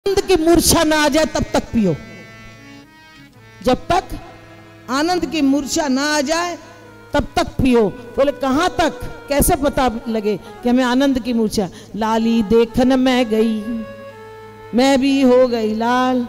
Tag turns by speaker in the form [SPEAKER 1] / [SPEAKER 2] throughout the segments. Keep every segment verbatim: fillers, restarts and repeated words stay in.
[SPEAKER 1] आनंद की मूर्छा ना आ जाए तब तक पियो। जब तक आनंद की मूर्छा ना आ जाए तब तक पियो। बोले कहां तक, कैसे पता लगे कि हमें आनंद की मूर्छा? लाली देखन मैं गई, मैं भी हो गई लाल।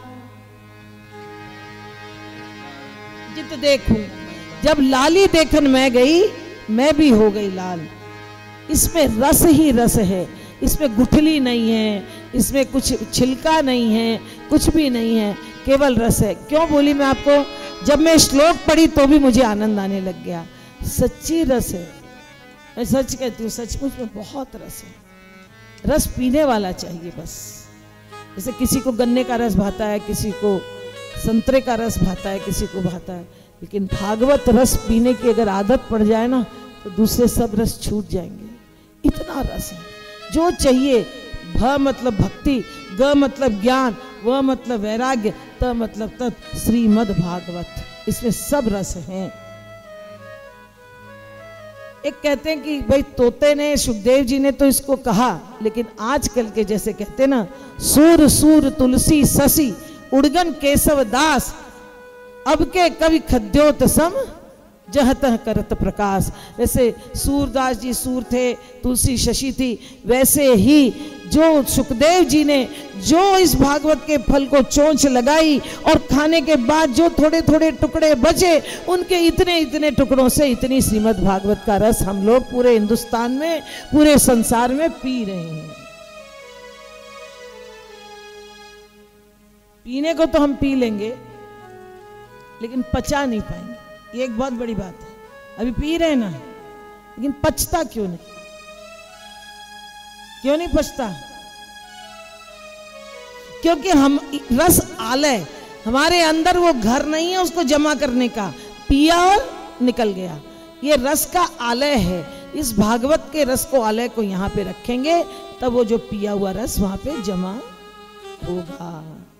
[SPEAKER 1] जित देखूं, जब लाली देखन मैं गई, मैं भी हो गई लाल। इसमें रस ही रस है, इसमें गुठली नहीं है, इसमें कुछ छिलका नहीं है, कुछ भी नहीं है, केवल रस है। क्यों बोली मैं आपको? जब मैं श्लोक पढ़ी तो भी मुझे आनंद आने लग गया। सच्ची रस है, मैं सच कहती हूँ, सचमुच में बहुत रस है। रस पीने वाला चाहिए बस। जैसे किसी को गन्ने का रस भाता है, किसी को संतरे का रस भाता है, किसी को भाता है, लेकिन भागवत रस पीने की अगर आदत पड़ जाए ना तो दूसरे सब रस छूट जाएंगे। इतना रस है जो चाहिए। भ मतलब भक्ति, ग मतलब ज्ञान, व मतलब वैराग्य, त मतलब तत्, श्रीमद् भागवत, इसमें सब रस हैं। एक कहते हैं कि भाई तोते ने, सुखदेव जी ने तो इसको कहा, लेकिन आजकल के जैसे कहते ना, सूर सूर तुलसी ससी उड़गन केशव दास, अब के कवि खद्योत सम जह तह करत प्रकाश। वैसे सूरदास जी सूर थे, तुलसी शशि थी, वैसे ही जो सुखदेव जी ने जो इस भागवत के फल को चोंच लगाई और खाने के बाद जो थोड़े थोड़े टुकड़े बचे, उनके इतने इतने टुकड़ों से इतनी श्रीमद् भागवत का रस हम लोग पूरे हिंदुस्तान में, पूरे संसार में पी रहे हैं। पीने को तो हम पी लेंगे, लेकिन पचा नहीं पाएंगे। ये एक बहुत बड़ी बात है। अभी पी रहे हैं ना, लेकिन पचता क्यों नहीं? क्यों नहीं पचता? क्योंकि हम रस आलय, हमारे अंदर वो घर नहीं है उसको जमा करने का, पिया और निकल गया। ये रस का आलय है। इस भागवत के रस को, आलय को यहां पे रखेंगे, तब वो जो पिया हुआ रस वहां पे जमा होगा।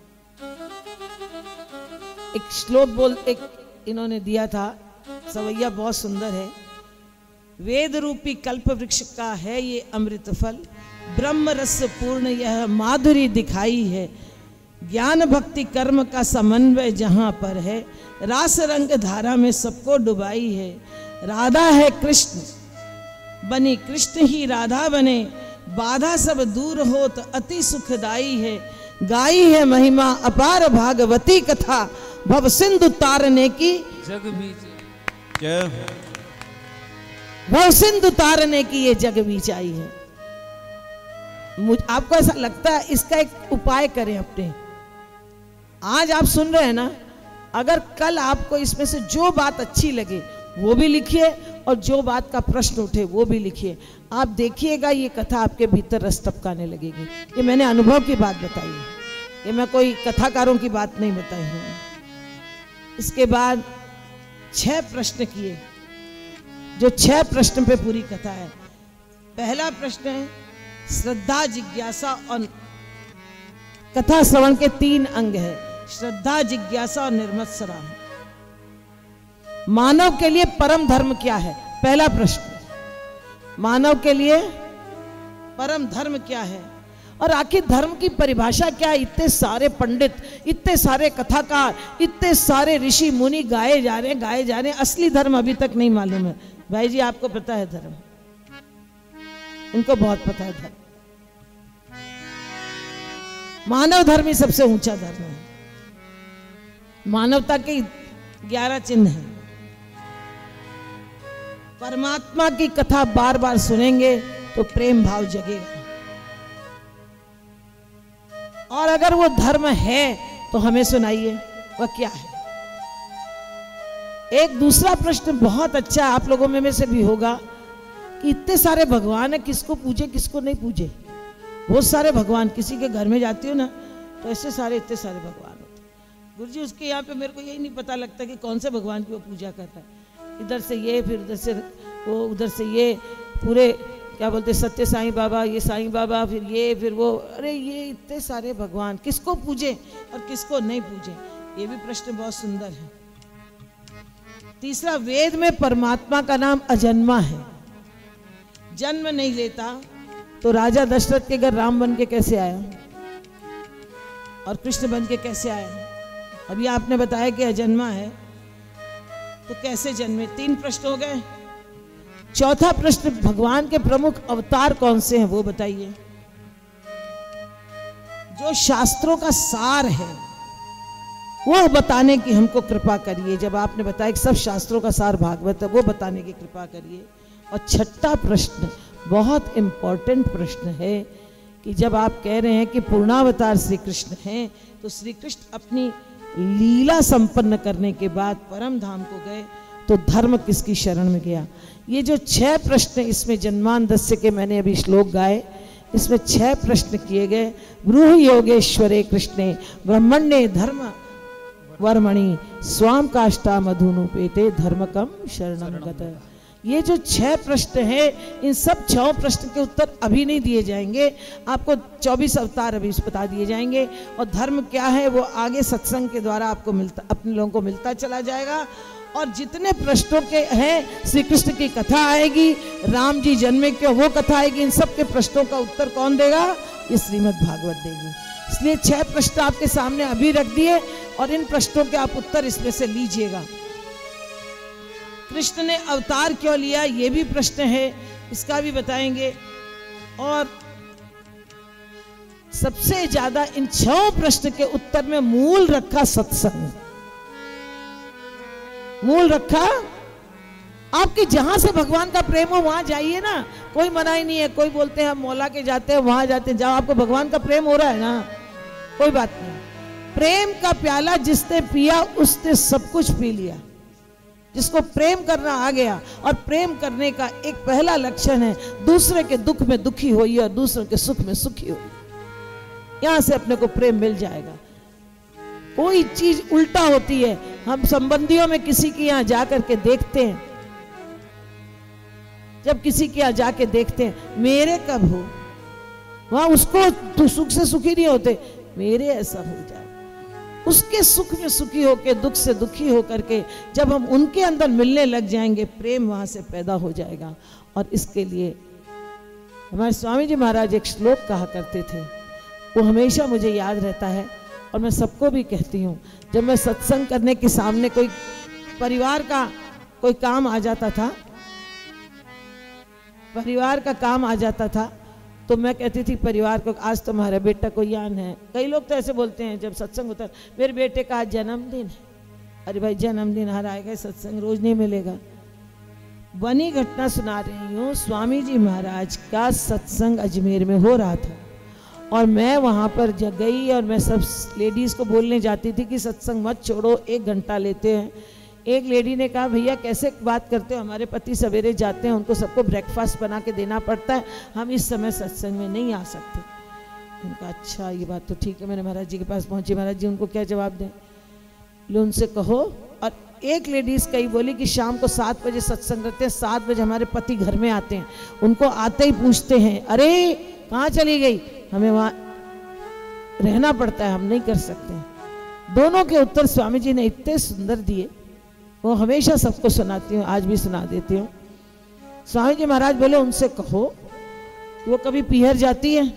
[SPEAKER 1] एक श्लोक बोल, एक इन्होंने दिया था, सवैया बहुत सुंदर है। वेद रूपी कल्प वृक्ष का है ये अमृत फल, ब्रह्म रस पूर्ण यह माधुरी दिखाई है। ज्ञान भक्ति कर्म का समन्वय जहां पर है, रास रंग धारा में सबको डुबाई है। राधा है कृष्ण बनी, कृष्ण ही राधा बने, बाधा सब दूर हो तो अति सुखदाई है। गाई है महिमा अपार भागवती कथा, भव सिंधु तारने की
[SPEAKER 2] जग बीच जय हो।
[SPEAKER 1] भव सिंधु तारने की ये जग बीच आई है। मुझ आपको ऐसा लगता है? इसका एक उपाय करें अपने। आज आप सुन रहे हैं ना, अगर कल आपको इसमें से जो बात अच्छी लगे वो भी लिखिए, और जो बात का प्रश्न उठे वो भी लिखिए। आप देखिएगा ये कथा आपके भीतर रस टपकाने लगेगी। ये मैंने अनुभव की बात बताई है, ये मैं कोई कथाकारों की बात नहीं बताई है। इसके बाद छह प्रश्न किए, जो छह प्रश्न पे पूरी कथा है। पहला प्रश्न है श्रद्धा, जिज्ञासा और कथा श्रवण के तीन अंग है, श्रद्धा, जिज्ञासा और निर्मत्सरा। मानव के लिए परम धर्म क्या है? पहला प्रश्न, मानव के लिए परम धर्म क्या है? और आखिर धर्म की परिभाषा क्या है? इतने सारे पंडित, इतने सारे कथाकार, इतने सारे ऋषि मुनि गाए जा रहे हैं, गाए जा रहे हैं, असली धर्म अभी तक नहीं मालूम है। भाई जी आपको पता है धर्म? इनको बहुत पता है धर्म। मानव धर्म ही सबसे ऊंचा धर्म है। मानवता के ग्यारह चिन्ह हैं। परमात्मा की कथा बार बार सुनेंगे तो प्रेम भाव जगेगा। और अगर वो धर्म है तो हमें सुनाइए, वह क्या है? एक दूसरा प्रश्न बहुत अच्छा आप लोगों में, में से भी होगा कि इतने सारे भगवान है, किसको पूजे किसको नहीं पूजे। बहुत सारे भगवान, किसी के घर में जाती हो ना तो ऐसे सारे इतने सारे भगवान होते। गुरुजी उसके यहाँ पे मेरे को यही नहीं पता लगता कि कौन से भगवान की वो पूजा कर रहा है। इधर से ये, फिर उधर से वो, उधर से ये, पूरे क्या बोलते सत्य साईं बाबा, ये साईं बाबा, फिर ये, फिर वो। अरे ये इतने सारे भगवान, किसको पूजे और किसको नहीं पूजे? ये भी प्रश्न बहुत सुंदर है। तीसरा, वेद में परमात्मा का नाम अजन्मा है, जन्म नहीं लेता, तो राजा दशरथ के घर राम बन के कैसे आया? और कृष्ण बन के कैसे आए? अभी आपने बताया कि अजन्मा है, तो कैसे जन्मे? तीन प्रश्न हो गए। चौथा प्रश्न, भगवान के प्रमुख अवतार कौन से हैं वो बताइए। जो शास्त्रों का सार है वो बताने की हमको कृपा करिए। जब आपने बताया कि सब शास्त्रों का सार भागवत है, वो बताने की कृपा करिए। और छठा प्रश्न बहुत इंपॉर्टेंट प्रश्न है कि जब आप कह रहे हैं कि पूर्णावतार श्री कृष्ण हैं, तो श्री कृष्ण अपनी लीला संपन्न करने के बाद परम धाम को गए, तो धर्म किसकी शरण में गया? ये जो छह प्रश्न इसमें जन्मांदस्य के मैंने अभी श्लोक गाए, इसमें छह प्रश्न किए गए। ब्रूह योगेश्वरे कृष्णे ब्रह्मण्ये धर्म वर्मणि स्वाम काष्ठा मधुनुपेते धर्मकम शरणं गतः। ये जो छह प्रश्न हैं, इन सब छह प्रश्न के उत्तर अभी नहीं दिए जाएंगे, आपको चौबीस अवतार अभी बता दिए जाएंगे। और धर्म क्या है वो आगे सत्संग के द्वारा आपको मिलता, अपने लोगों को मिलता चला जाएगा। और जितने प्रश्नों के हैं, श्री कृष्ण की कथा आएगी, राम जी जन्मे क्यों वो कथा आएगी, इन सब के प्रश्नों का उत्तर कौन देगा? ये श्रीमद् भागवत देगी। इसलिए छह प्रश्न आपके सामने अभी रख दिए और इन प्रश्नों के आप उत्तर इसमें से लीजिएगा। कृष्ण ने अवतार क्यों लिया, ये भी प्रश्न है, इसका भी बताएंगे। और सबसे ज्यादा इन छह प्रश्न के उत्तर में मूल रखा सत्संग, मूल रखा। आपके जहां से भगवान का प्रेम हो वहां जाइए ना, कोई मना ही नहीं है। कोई बोलते हैं हम मौला के जाते हैं, वहां जाते हैं, जहां आपको भगवान का प्रेम हो रहा है ना, कोई बात नहीं। प्रेम का प्याला जिसने पिया उसने सब कुछ पी लिया। जिसको प्रेम करना आ गया, और प्रेम करने का एक पहला लक्षण है दूसरे के दुख में दुखी होइए और दूसरे के सुख में सुखी होइए। यहां से अपने को प्रेम मिल जाएगा। कोई चीज उल्टा होती है, हम संबंधियों में किसी के यहां जाकर के देखते हैं, जब किसी के यहां जाके देखते हैं मेरे कब हो, वहां उसको तो सुख से सुखी नहीं होते, मेरे ऐसा हो जाए। उसके सुख में सुखी होकर दुख से दुखी होकर के जब हम उनके अंदर मिलने लग जाएंगे, प्रेम वहां से पैदा हो जाएगा। और इसके लिए हमारे स्वामी जी महाराज एक श्लोक कहा करते थे, वो हमेशा मुझे याद रहता है और मैं सबको भी कहती हूँ। जब मैं सत्संग करने के सामने कोई परिवार का कोई काम आ जाता था, परिवार का काम आ जाता था तो मैं कहती थी परिवार को, आज तुम्हारा बेटा को यान है। कई लोग तो ऐसे बोलते हैं जब सत्संग होता है, मेरे बेटे का आज जन्मदिन है। अरे भाई जन्मदिन हर आएगा, सत्संग रोज नहीं मिलेगा। बनी घटना सुना रही हूँ, स्वामी जी महाराज का सत्संग अजमेर में हो रहा था और मैं वहाँ पर गई और मैं सब लेडीज़ को बोलने जाती थी कि सत्संग मत छोड़ो, एक घंटा लेते हैं। एक लेडी ने कहा भैया कैसे बात करते हो, हमारे पति सवेरे जाते हैं, उनको सबको ब्रेकफास्ट बना के देना पड़ता है, हम इस समय सत्संग में नहीं आ सकते। उनका अच्छा ये बात तो ठीक है। मैंने महाराज जी के पास पहुंची, महाराज जी उनको क्या जवाब दें? लो उनसे कहो। और एक लेडीज़ कही बोली कि शाम को सात बजे सत्संग करते हैं, सात बजे हमारे पति घर में आते हैं, उनको आते ही पूछते हैं अरे कहाँ चली गई, हमें वहाँ रहना पड़ता है, हम नहीं कर सकते। दोनों के उत्तर स्वामी जी ने इतने सुंदर दिए, वो हमेशा सबको सुनाती हूँ, आज भी सुना देती हूँ। स्वामी जी महाराज बोले उनसे कहो कि वो कभी पीहर जाती है?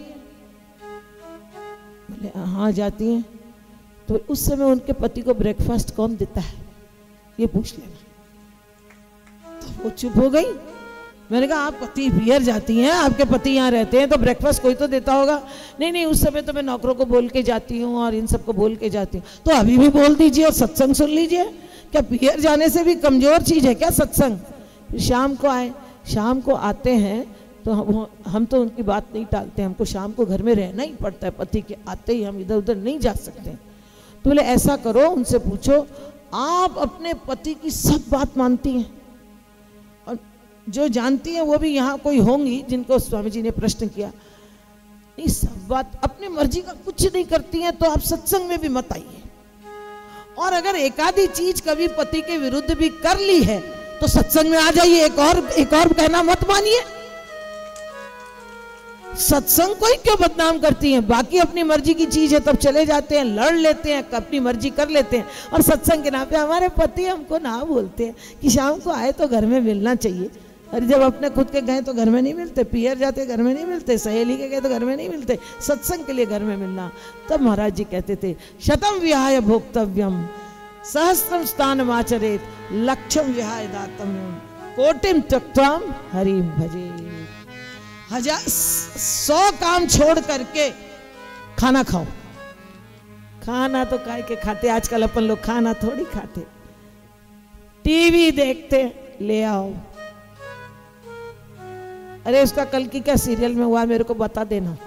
[SPEAKER 1] बोले हाँ जाती हैं। तो उस समय उनके पति को ब्रेकफास्ट कौन देता है ये पूछ लेना। तो वो चुप हो गई। मैंने कहा आप पति पीहर जाती हैं, आपके पति यहाँ रहते हैं तो ब्रेकफास्ट कोई तो देता होगा। नहीं नहीं उस समय तो मैं नौकरों को बोल के जाती हूँ और इन सबको बोल के जाती हूँ। तो अभी भी बोल दीजिए और सत्संग सुन लीजिए। क्या पीहर जाने से भी कमजोर चीज है क्या सत्संग? फिर शाम को आए, शाम को आते हैं तो हम, हम तो उनकी बात नहीं टालते, हमको शाम को घर में रहना ही पड़ता है, पति के आते ही हम इधर उधर नहीं जा सकते। तो बोले ऐसा करो उनसे पूछो आप अपने पति की सब बात मानती हैं? और जो जानती हैं वो भी यहाँ कोई होंगी जिनको स्वामी जी ने प्रश्न किया। नहीं सब बात अपनी मर्जी का कुछ नहीं करती हैं तो आप सत्संग में भी मत आइए। और अगर एकाधी चीज कभी पति के विरुद्ध भी कर ली है तो सत्संग में आ जाइए, एक और एक और कहना मत मानिए। सत्संग को ही क्यों बदनाम करती हैं? बाकी अपनी मर्जी की चीज है तब चले जाते हैं, लड़ लेते हैं, अपनी मर्जी कर लेते हैं। और सत्संग के नाम पे हमारे पति हमको ना बोलते हैं कि शाम को आए तो घर में मिलना चाहिए। अरे जब अपने खुद के गए तो घर में नहीं मिलते, पियर जाते घर में नहीं मिलते, सहेली के गए तो घर में नहीं मिलते, सत्संग के लिए घर में मिलना। तब महाराज जी कहते थे शतम विहाय भोक्तव्यम सहस्त्रम स्थानम आचरेत लक्षम विहाय दातव्यम कोटिम त्यक्त्वाम हरिम भजे। हजार सौ काम छोड़ करके खाना खाओ। खाना तो काय के खाते, आजकल अपन लोग खाना थोड़ी खाते, टीवी देखते, ले आओ। अरे उसका कल की क्या सीरियल में हुआ मेरे को बता देना।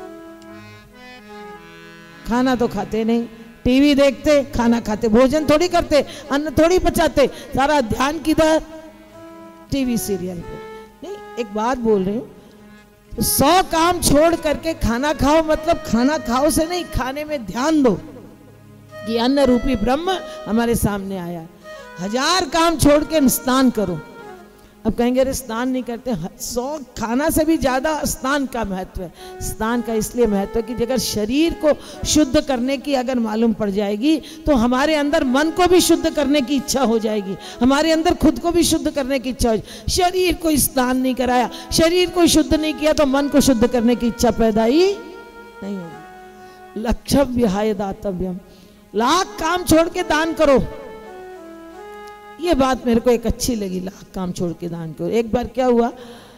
[SPEAKER 1] खाना तो खाते नहीं, टीवी देखते, खाना खाते, भोजन थोड़ी करते, अन्न थोड़ी पचाते, सारा ध्यान किधर, टीवी सीरियल पे। नहीं, एक बात बोल रही हूँ, तो सौ काम छोड़ करके खाना खाओ, मतलब खाना खाओ से नहीं, खाने में ध्यान दो कि अन्न रूपी ब्रह्म हमारे सामने आया। हजार काम छोड़ के स्नान करो। अब कहेंगे अरे स्नान नहीं करते, सौ खाना से भी ज्यादा स्नान का महत्व है। स्नान का इसलिए महत्व है कि अगर शरीर को शुद्ध करने की अगर मालूम पड़ जाएगी तो हमारे अंदर मन को भी शुद्ध करने की इच्छा हो जाएगी, हमारे अंदर खुद को भी शुद्ध करने की इच्छा हो जाएगी। शरीर को स्नान नहीं कराया, शरीर को शुद्ध नहीं किया तो मन को शुद्ध करने की इच्छा पैदा ही नहीं होगी। लक्षम विहाय दातव्यम, लाख काम छोड़ के दान करो। ये बात मेरे को एक अच्छी लगी, लाख काम छोड़ के दान करो। एक बार क्या हुआ,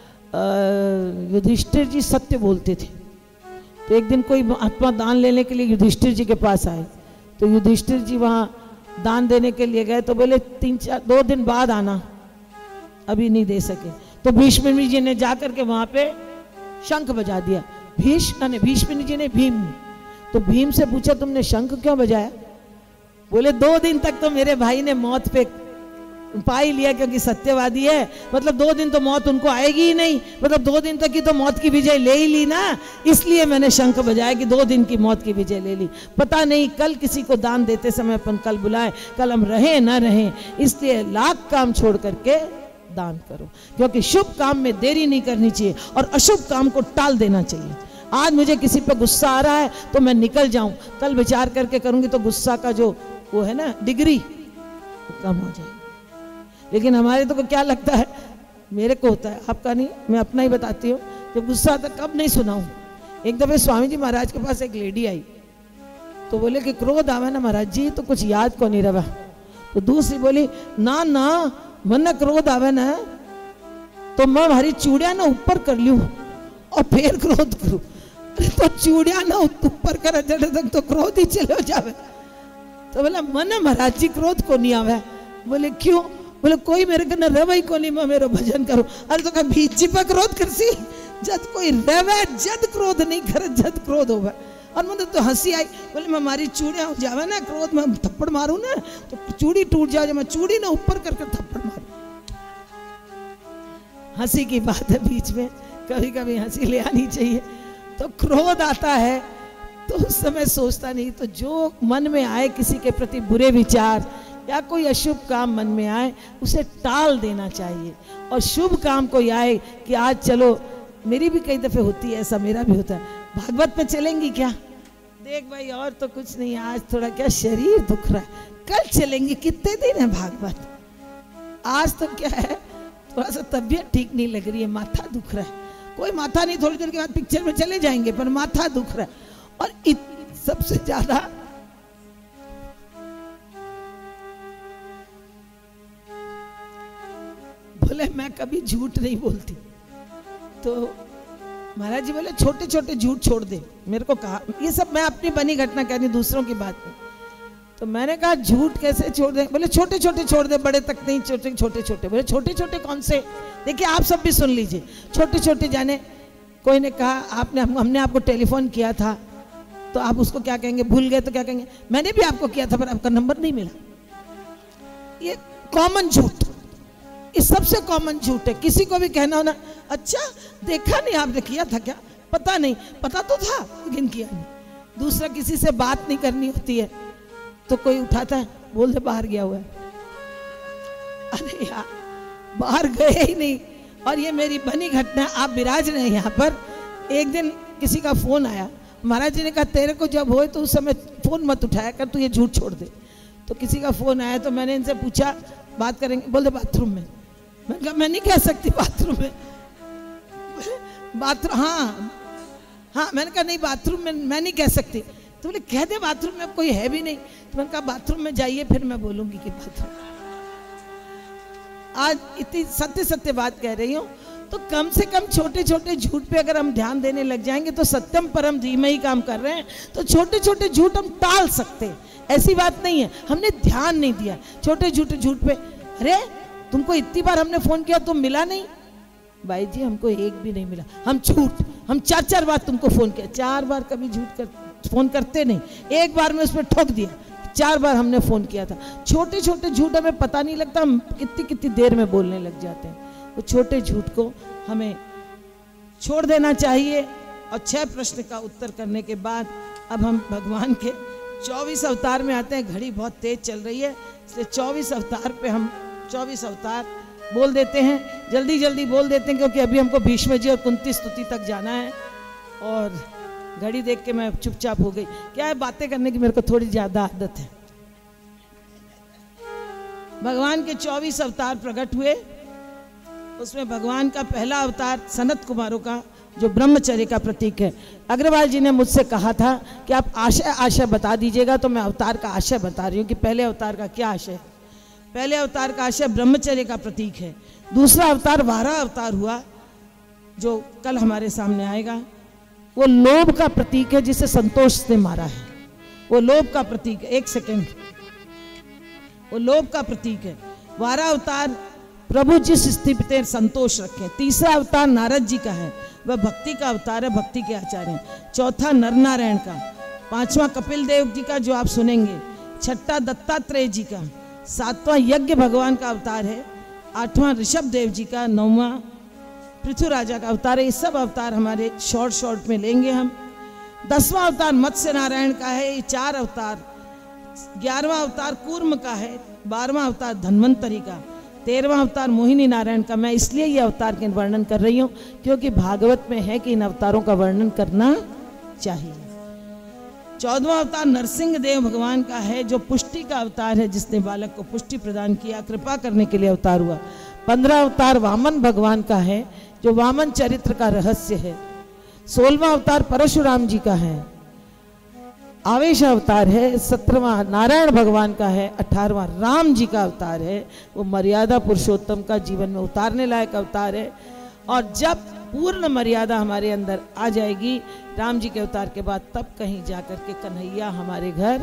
[SPEAKER 1] युधिष्ठिर जी सत्य बोलते थे, तो एक दिन कोई महात्मा दान लेने के लिए युधिष्ठिर जी के पास आए, तो युधिष्ठिर जी वहाँ दान देने के लिए गए, तो बोले तीन चार दो दिन बाद आना, अभी नहीं दे सके। तो भीष्म जी ने जाकर के वहाँ पे शंख बजा दिया। भीष्म ने भीष्म जी ने भीम ने तो भीम से पूछा तुमने शंख क्यों बजाया? बोले दो दिन तक तो मेरे भाई ने मौत पे पा ही लिया, क्योंकि सत्यवादी है, मतलब दो दिन तो मौत उनको आएगी ही नहीं, मतलब दो दिन तक की तो मौत की विजय ले ही ली ना, इसलिए मैंने शंख बजाया कि दो दिन की मौत की विजय ले ली। पता नहीं कल किसी को दान देते समय अपन कल बुलाएं, कल हम रहें ना रहें, इसलिए लाख काम छोड़ करके दान करो, क्योंकि शुभ काम में देरी नहीं करनी चाहिए और अशुभ काम को टाल देना चाहिए। आज मुझे किसी पर गुस्सा आ रहा है तो मैं निकल जाऊं, कल विचार करके करूंगी तो गुस्सा का जो वो है ना डिग्री वो कम हो जाएगी। लेकिन हमारे तो को क्या लगता है, मेरे को होता है, आपका नहीं, मैं अपना ही बताती हूँ, जब गुस्सा आता कब नहीं सुनाऊं। एक दफे स्वामी जी महाराज के पास एक लेडी आई, तो बोले कि क्रोध आवे ना महाराज जी तो कुछ याद को नहीं रहा। तो दूसरी बोली ना ना मन न क्रोध आवे ना तो मैं हमारी चूड़िया ना ऊपर कर लूं और फिर क्रोध करूं। तो चूड़िया ना ऊपर कर तक तो क्रोध ही चले जावे। तो बोला मन महाराज जी क्रोध को नहीं आवे। बोले क्यों? बोले कोई मेरे को न रवई को नहीं, मैं मेरा भजन करूं। अरे तो कभी जी पर क्रोध कर सी, जद कोई रवे जद क्रोध नहीं करे, जद क्रोध होवे। और मुझे तो हंसी आई, बोले मैं हमारी चूड़िया हो जावे ना, क्रोध में थप्पड़ मारूं ना तो चूड़ी टूट जाए, मैं चूड़ी ना ऊपर करके थप्पड़ मारूं। हंसी की बात है बीच में, कभी कभी हंसी ले आनी चाहिए। तो क्रोध आता है तो उस समय सोचता नहीं, तो जो मन में आए किसी के प्रति बुरे विचार या कोई अशुभ काम मन में आए उसे टाल देना चाहिए, और शुभ काम कोई आए कि आज चलो, मेरी भी कई दफे होती है ऐसा, मेरा भी होता है, भागवत में चलेंगी क्या? देख भाई और तो कुछ नहीं, आज थोड़ा क्या शरीर दुख रहा है, कल चलेंगी, कितने दिन है भागवत, आज तो क्या है थोड़ा सा तबीयत ठीक नहीं लग रही है, माथा दुख रहा है। कोई माथा नहीं, थोड़ी देर के बाद पिक्चर में चले जाएंगे, पर माथा दुख रहा है। और इत, सबसे ज्यादा बोले मैं कभी झूठ नहीं बोलती, तो महाराज जी बोले छोटे छोटे झूठ छोड़ दे। मेरे को कहा, ये सब मैं अपनी बनी घटना कह रही, दूसरों की बात नहीं। तो मैंने कहा झूठ कैसे छोड़ दे? बोले छोटे छोटे छोड़ दे, बड़े तक नहीं, छोटे छोटे छोटे। बोले छोटे छोटे कौन से? देखिए आप सब भी सुन लीजिए, छोटे छोटे जाने। कोई ने कहा आपने हम, हमने आपको टेलीफोन किया था तो आप उसको क्या कहेंगे? भूल गए तो क्या कहेंगे? मैंने भी आपको किया था पर आपका नंबर नहीं मिला। ये कॉमन झूठ, ये सबसे कॉमन झूठ है। किसी को भी कहना हो ना, अच्छा देखा नहीं आपने किया था क्या? पता नहीं, पता तो था लेकिन किया नहीं। दूसरा किसी से बात नहीं करनी होती है तो कोई उठाता है, बोल दे बाहर गया हुआ है। अरे यार बाहर गए ही नहीं। और ये मेरी बनी घटना, आप विराज रहे हैं यहाँ पर। एक दिन किसी का फोन आया, महाराज जी ने कहा तेरे को जब होए तो उस समय फोन मत उठाया कर, तू ये झूठ छोड़ दे। तो किसी का फोन आया तो मैंने इनसे पूछा बात करेंगे? बोल दे बाथरूम में। मैंने कहा मैं नहीं कह सकती बाथरूम में, बाथरूम हाँ हाँ मैंने कहा नहीं बाथरूम में मैं नहीं कह सकती। तो बोले कह दे बाथरूम में, कोई है भी नहीं। तो मैंने कहा बाथरूम में जाइए फिर मैं बोलूंगी कि बाथरूम। आज इतनी सत्य सत्य बात कह रही हूँ। तो कम से कम छोटे छोटे झूठ पे अगर हम ध्यान देने लग जाएंगे तो सत्यम परम धीमहि काम कर रहे हैं, तो छोटे छोटे झूठ हम टाल सकते हैं। ऐसी बात नहीं है, हमने ध्यान नहीं दिया छोटे झूठे झूठ पे। अरे तुमको इतनी बार हमने फोन किया तुम मिला नहीं, भाई जी हमको एक भी नहीं मिला। हम झूठ हम चार चार बार तुमको फोन किया, चार बार कभी झूठ कर फोन करते नहीं, एक बार में उसमें ठोक दिया, चार बार हमने फोन किया था। छोटे छोटे झूठ हमें पता नहीं लगता, हम कितनी कितनी देर में बोलने लग जाते हैं। तो छोटे झूठ को हमें छोड़ देना चाहिए। और छह प्रश्न का उत्तर करने के बाद अब हम भगवान के चौबीस अवतार में आते हैं। घड़ी बहुत तेज चल रही है इसलिए चौबीस अवतार पे हम चौबीस अवतार बोल देते हैं, जल्दी जल्दी बोल देते हैं क्योंकि अभी हमको भीष्म जी और कुंती स्तुति तक जाना है। और घड़ी देख के मैं चुपचाप हो गई, क्या है बातें करने की मेरे को थोड़ी ज्यादा आदत है। भगवान के चौबीस अवतार प्रकट हुए, उसमें भगवान का पहला अवतार सनत कुमारों का जो ब्रह्मचर्य का प्रतीक है। अग्रवाल जी ने मुझसे कहा था कि आप आशय आशय बता दीजिएगा, तो मैं अवतार का आशय बता रही हूँ कि पहले अवतार का क्या आशय है। पहले अवतार का आशय ब्रह्मचर्य का प्रतीक है। दूसरा अवतार वारा अवतार हुआ जो कल हमारे सामने आएगा, वो लोभ का प्रतीक है जिसे संतोष ने मारा है। वो लोभ का प्रतीक है, एक सेकेंड, वो लोभ का प्रतीक है। वारा अवतार प्रभु जिस स्थिति पे संतोष रखें। तीसरा अवतार नारद जी का है, वह भक्ति का अवतार है, भक्ति के आचार्य हैं। चौथा नर नारायण का। पांचवा कपिल देव जी का जो आप सुनेंगे। छठा दत्तात्रेय जी का। सातवां यज्ञ भगवान का अवतार है। आठवां ऋषभ देव जी का। नौवां पृथ्वी राजा का अवतार है। ये सब अवतार हमारे शॉर्ट शॉर्ट में लेंगे हम। दसवां अवतार मत्स्य नारायण का है, ये चार अवतार। ग्यारहवां अवतार कूर्म का है। बारहवां अवतार धन्वंतरी का। तेरहवां अवतार मोहिनी नारायण का। मैं इसलिए ये अवतार के वर्णन कर रही हूँ क्योंकि भागवत में है कि इन अवतारों का वर्णन करना चाहिए। चौदहवां अवतार नरसिंह देव भगवान का है जो पुष्टि का अवतार है, जिसने बालक को पुष्टि प्रदान किया, कृपा करने के लिए अवतार हुआ। पंद्रह अवतार वामन भगवान का है जो वामन चरित्र का रहस्य है। सोलहवां अवतार परशुराम जी का है। आवेश अवतार है। सत्रहवां नारायण भगवान का है। अठारहवां राम जी का अवतार है, वो मर्यादा पुरुषोत्तम का जीवन में उतारने लायक अवतार है। और जब पूर्ण मर्यादा हमारे अंदर आ जाएगी राम जी के अवतार के बाद, तब कहीं जाकर के कन्हैया हमारे घर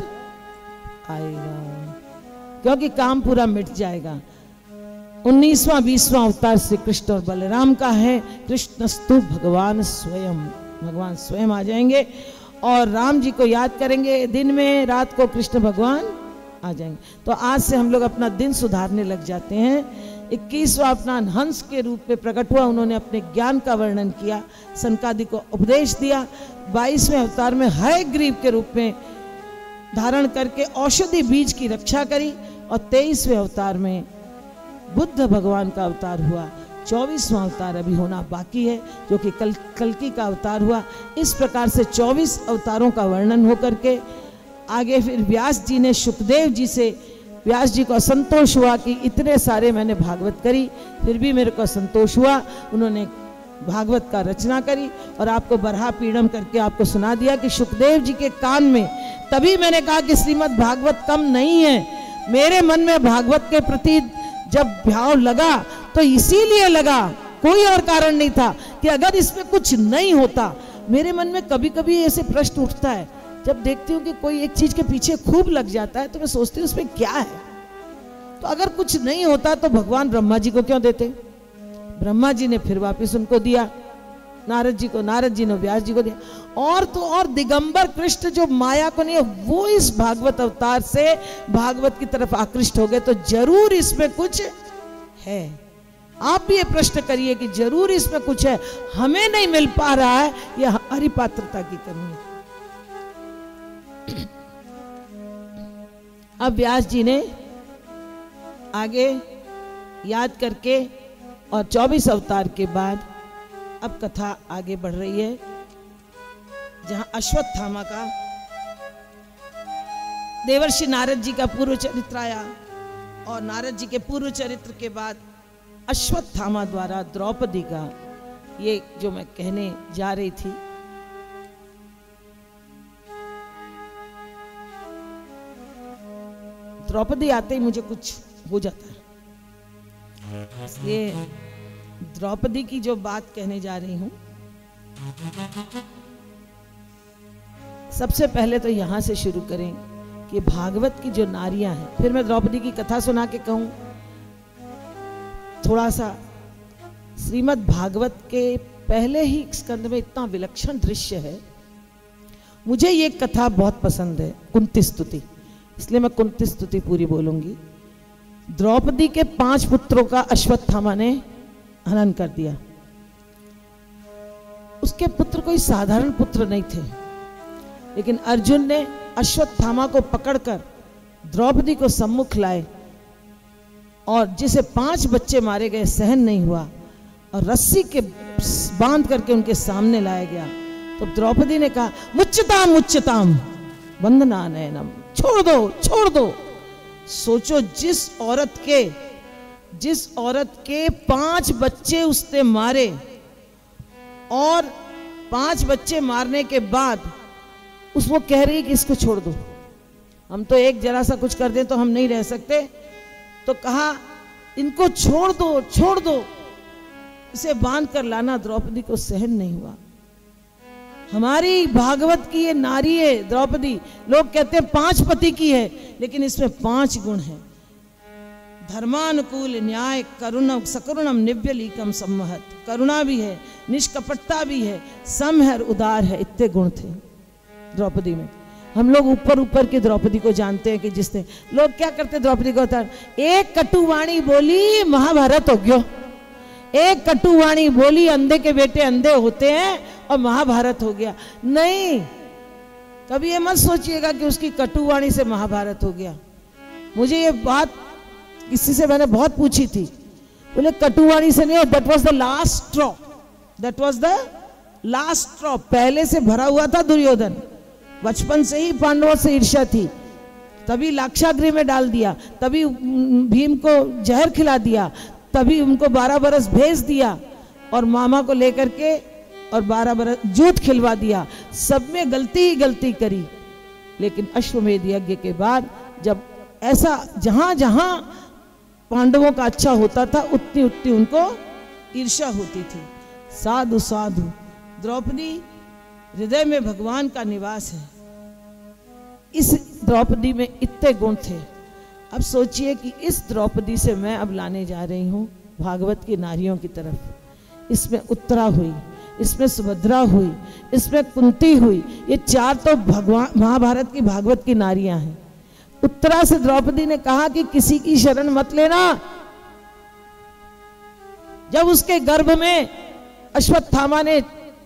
[SPEAKER 1] आएगा, क्योंकि काम पूरा मिट जाएगा। उन्नीसवां बीसवां अवतार श्री कृष्ण और बलराम का है। कृष्णस्तु भगवान स्वयं, भगवान स्वयं आ जाएंगे और राम जी को याद करेंगे दिन में, रात को कृष्ण भगवान आ जाएंगे। तो आज से हम लोग अपना दिन सुधारने लग जाते हैं। इक्कीसवां अपना हंस के रूप में प्रकट हुआ, उन्होंने अपने ज्ञान का वर्णन किया, सनकादि को उपदेश दिया। बाईसवें अवतार में हयग्रीव के रूप में धारण करके औषधि बीज की रक्षा करी। और तेईसवें अवतार में बुद्ध भगवान का अवतार हुआ। चौबीसवां अवतार अभी होना बाकी है जो कि कल कल्कि का अवतार हुआ। इस प्रकार से चौबीस अवतारों का वर्णन होकर के आगे फिर व्यास जी ने सुखदेव जी से, व्यास जी को असंतोष हुआ कि इतने सारे मैंने भागवत करी फिर भी मेरे को असंतोष हुआ। उन्होंने भागवत का रचना करी और आपको बरहा पीड़म करके आपको सुना दिया कि सुखदेव जी के कान में, तभी मैंने कहा कि श्रीमद् भागवत कम नहीं है। मेरे मन में भागवत के प्रति जब भाव लगा तो इसीलिए लगा, कोई और कारण नहीं था कि अगर इसमें कुछ नहीं होता। मेरे मन में कभी कभी ऐसे प्रश्न उठता है जब देखती हूँ कि कोई एक चीज के पीछे खूब लग जाता है, तो मैं सोचती हूँ उसमें क्या है। तो अगर कुछ नहीं होता तो भगवान ब्रह्मा जी को क्यों देते? ब्रह्मा जी ने फिर वापस उनको दिया, नारद जी को, नारद जी ने व्यास जी को दिया। और तो और दिगंबर कृष्ण जो माया को नहीं है, वो इस भागवत अवतार से भागवत की तरफ आकृष्ट हो गए। तो जरूर इसमें कुछ है। आप भी ये प्रश्न करिए कि जरूर इसमें कुछ है, हमें नहीं मिल पा रहा है, यह हमारी पात्रता की कमी है। अब व्यास जी ने आगे याद करके और चौबीस अवतार के बाद अब कथा आगे बढ़ रही है, जहां अश्वत्थामा का, देवर्षि नारद जी का पूर्व चरित्र आया और नारद जी के पूर्व चरित्र के बाद अश्वत्थामा द्वारा द्रौपदी का ये जो मैं कहने जा रही थी, द्रौपदी आते ही मुझे कुछ हो जाता है, इसलिए द्रौपदी की जो बात कहने जा रही हूं, सबसे पहले तो यहां से शुरू करें कि भागवत की जो नारियां हैं, फिर मैं द्रौपदी की कथा सुना के कहूं। थोड़ा सा श्रीमद् भागवत के पहले ही स्कंद में इतना विलक्षण दृश्य है। मुझे ये कथा बहुत पसंद है, कुंती स्तुति, इसलिए मैं कुंती स्तुति पूरी बोलूंगी। द्रौपदी के पांच पुत्रों का अश्वत्थामा ने हनन कर दिया। उसके पुत्र कोई साधारण पुत्र नहीं थे, लेकिन अर्जुन ने अश्वत्थामा को पकड़कर द्रौपदी को सम्मुख लाए और जिसे पांच बच्चे मारे गए सहन नहीं हुआ और रस्सी के बांध करके उनके सामने लाया गया। तो द्रौपदी ने कहा, मुच्यताम मुच्यताम वंदना नयनम, छोड़ दो छोड़ दो। सोचो, जिस औरत के जिस औरत के पांच बच्चे उसने मारे और पांच बच्चे मारने के बाद उसको कह रही कि इसको छोड़ दो, हम तो एक जरा सा कुछ कर दें तो हम नहीं रह सकते, तो कहा इनको छोड़ दो छोड़ दो। इसे बांध कर लाना द्रौपदी को सहन नहीं हुआ। हमारी भागवत की ये नारी है द्रौपदी, लोग कहते हैं पांच पति की है, लेकिन इसमें पांच गुण हैं। धर्मानुकूल, न्याय, करुण, सकरुणम, निव्यलीकम, सम्महत, करुणा भी है, निष्कपटता भी है, सम है, उदार है, इतने गुण थे द्रौपदी में। हम लोग ऊपर ऊपर की द्रौपदी को जानते हैं कि जिसने लोग क्या करते द्रौपदी को होता, एक कटुवाणी बोली महाभारत हो गयो, एक कटुवाणी बोली अंधे के बेटे अंधे होते हैं और महाभारत हो गया। नहीं, कभी ये मत सोचिएगा कि उसकी कटुवाणी से महाभारत हो गया। मुझे ये बात किसी से मैंने बहुत पूछी थी, बोले कटुवाणी से नहीं, that was the last straw, that was the last straw. पहले से भरा हुआ था दुर्योधन, बचपन से ही पांडवों से ईर्ष्या थी, तभी लाक्षागृह में डाल दिया, तभी भीम को जहर खिला दिया, तभी उनको बारह बरस भेज दिया और मामा को लेकर के और बारह बरस जूत खिलवा दिया। सब में गलती ही गलती करी, लेकिन अश्वमेध यज्ञ के बाद जब ऐसा जहां जहां पांडवों का अच्छा होता था उतनी उतनी उनको ईर्ष्या होती थी। साधु साधु, द्रौपदी हृदय में भगवान का निवास है। इस द्रौपदी में इतने गुण थे। अब सोचिए कि इस द्रौपदी से मैं अब लाने जा रही हूं भागवत की नारियों की तरफ। इसमें उत्तरा हुई, इसमें सुभद्रा हुई, इसमें कुंती हुई, ये चार तो भगवान महाभारत की भागवत की नारियां हैं। उत्तरा से द्रौपदी ने कहा कि किसी की शरण मत लेना। जब उसके गर्भ में अश्वत्थामा ने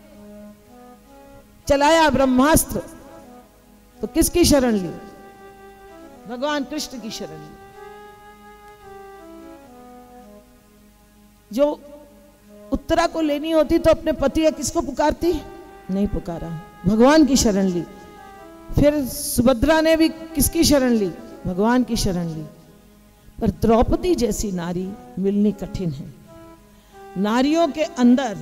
[SPEAKER 1] चलाया ब्रह्मास्त्र, तो किसकी शरण ली? भगवान कृष्ण की शरण ली। जो उत्तरा को लेनी होती तो अपने पति या किसको पुकारती? नहीं पुकारा, भगवान की शरण ली। फिर सुभद्रा ने भी किसकी शरण ली? भगवान की शरण ली। पर द्रौपदी जैसी नारी मिलनी कठिन है। नारियों के अंदर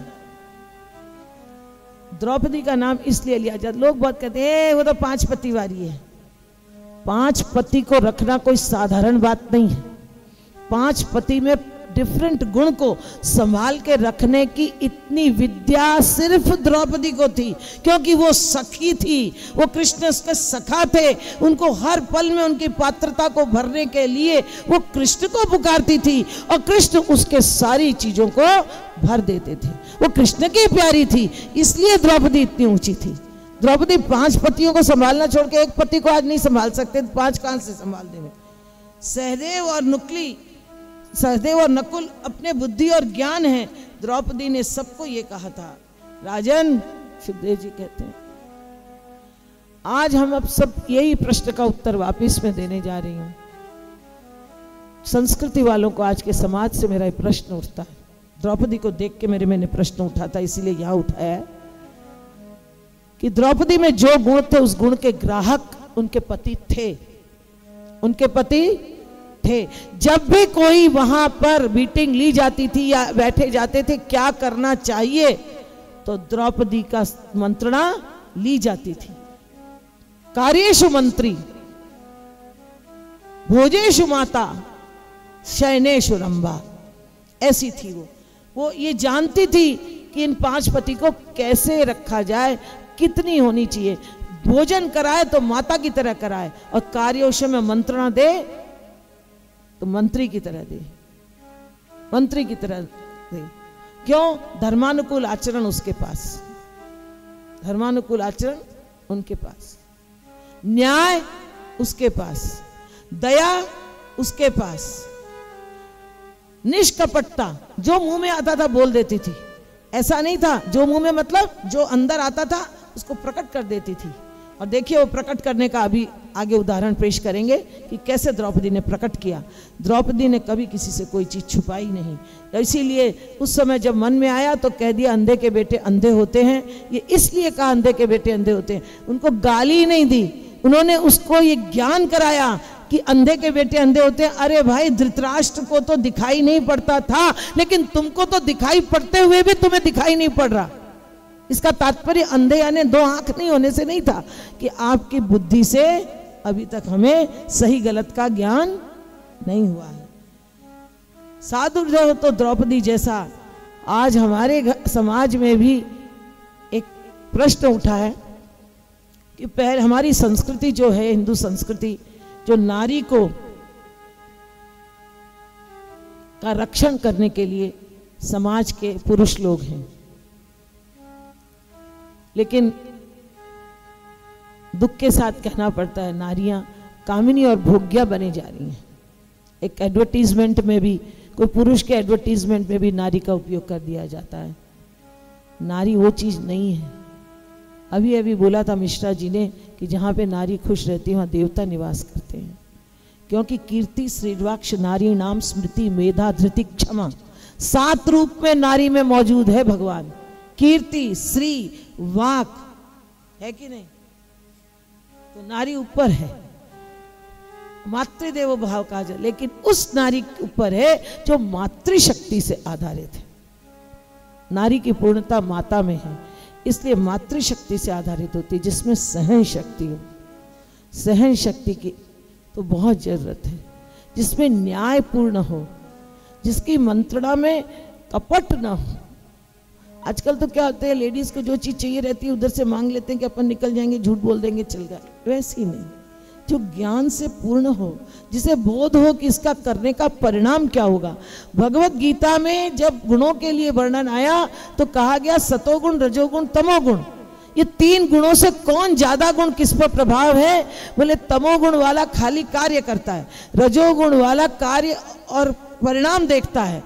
[SPEAKER 1] द्रौपदी का नाम इसलिए लिया जाता, लोग बहुत कहते हैं वो तो पांच पति वाली है। पांच पति को रखना कोई साधारण बात नहीं है। पांच पति में डिफरेंट गुण को संभाल के रखने की इतनी विद्या सिर्फ द्रौपदी को थी, क्योंकि वो सखी थी, वो कृष्ण उसके सखा थे। उनको हर पल में उनकी पात्रता को भरने के लिए वो कृष्ण को पुकारती थी और कृष्ण उसके सारी चीजों को भर देते थे। वो कृष्ण की प्यारी थी, इसलिए द्रौपदी इतनी ऊंची थी। द्रौपदी पांच पतियों को संभालना छोड़ के एक पति को आज नहीं संभाल सकते, पांच कहां से संभाल देंगे। सहदेव और नुकली सहदेव और नकुल अपने बुद्धि और ज्ञान है। द्रौपदी ने सबको ये कहा था। राजन, सुखदेव जी कहते हैं, आज हम अब सब यही प्रश्न का उत्तर वापिस में देने जा रही हूं। संस्कृति वालों को आज के समाज से मेरा प्रश्न उठता है। द्रौपदी को देख के मेरे मैंने प्रश्न उठा था, इसीलिए यहां उठाया है कि द्रौपदी में जो गुण थे उस गुण के ग्राहक उनके पति थे। उनके पति थे। जब भी कोई वहां पर मीटिंग ली जाती थी या बैठे जाते थे क्या करना चाहिए, तो द्रौपदी का मंत्रणा ली जाती थी। कार्येषु मंत्री, भोजेषु माता, शयनेषु रंभा, ऐसी थी वो। वो ये जानती थी कि इन पांच पति को कैसे रखा जाए, कितनी होनी चाहिए। भोजन कराए तो माता की तरह कराए, और कार्योश में मंत्रणा दे तो मंत्री की तरह दे, मंत्री की तरह दे। क्यों? धर्मानुकूल आचरण उसके पास, धर्मानुकूल आचरण उनके पास, न्याय उसके पास, दया उसके पास, निष्कपटता, जो मुंह में आता था बोल देती थी। ऐसा नहीं था जो मुंह में, मतलब जो अंदर आता था उसको प्रकट कर देती थी। और देखिए वो प्रकट करने का अभी आगे उदाहरण पेश करेंगे कि कैसे द्रौपदी ने प्रकट किया। द्रौपदी ने कभी किसी से कोई चीज छुपाई नहीं, इसीलिए उस समय जब मन में आया तो कह दिया अंधे के बेटे अंधे होते हैं। ये इसलिए कहा अंधे के बेटे अंधे होते हैं, उनको गाली नहीं दी, उन्होंने उसको ये ज्ञान कराया कि अंधे के बेटे अंधे होते हैं। अरे भाई, धृतराष्ट्र को तो दिखाई नहीं पड़ता था, लेकिन तुमको तो दिखाई पड़ते हुए भी तुम्हें दिखाई नहीं पड़ रहा। इसका तात्पर्य अंधे यानी दो आंख नहीं होने से नहीं था, कि आपकी बुद्धि से अभी तक हमें सही गलत का ज्ञान नहीं हुआ है। साधु जो तो द्रौपदी जैसा आज हमारे समाज में भी एक प्रश्न उठा है कि पहले हमारी संस्कृति जो है, हिंदू संस्कृति, जो नारी को का रक्षण करने के लिए समाज के पुरुष लोग हैं, लेकिन दुख के साथ कहना पड़ता है नारियां कामिनी और भोग्या बने जा रही हैं। एक एडवर्टीजमेंट में भी, कोई पुरुष के एडवर्टीजमेंट में भी नारी का उपयोग कर दिया जाता है। नारी वो चीज नहीं है। अभी अभी बोला था मिश्रा जी ने कि जहाँ पे नारी खुश रहती है वहाँ देवता निवास करते हैं, क्योंकि कीर्ति श्रीवाक्ष नारी नाम स्मृति मेधा धृति क्षमा, सात रूप में नारी में मौजूद है भगवान। कीर्ति, श्री, वाक है कि नहीं? तो नारी ऊपर है, मातृदेवो भाव कहा जाए, लेकिन उस नारी के ऊपर है जो मातृशक्ति से आधारित है। नारी की पूर्णता माता में है, इसलिए मातृशक्ति से आधारित होती है, जिसमें सहन शक्ति हो। सहन शक्ति की तो बहुत जरूरत है, जिसमें न्याय पूर्ण हो, जिसकी मंत्रणा में कपट ना हो। आजकल तो क्या होता है, लेडीज को जो चीज चाहिए रहती है उधर से मांग लेते हैं कि अपन निकल जाएंगे, झूठ बोल देंगे, चल गया। वैसे ही नहीं, जो ज्ञान से पूर्ण हो, जिसे बोध हो कि इसका करने का परिणाम क्या होगा। भगवत गीता में जब गुणों के लिए वर्णन आया तो कहा गया सतोगुण, रजोगुण, तमोगुण, ये तीन गुणों से कौन ज्यादा गुण किस पर प्रभाव है? बोले तमोगुण वाला खाली कार्य करता है, रजोगुण वाला कार्य और परिणाम देखता है,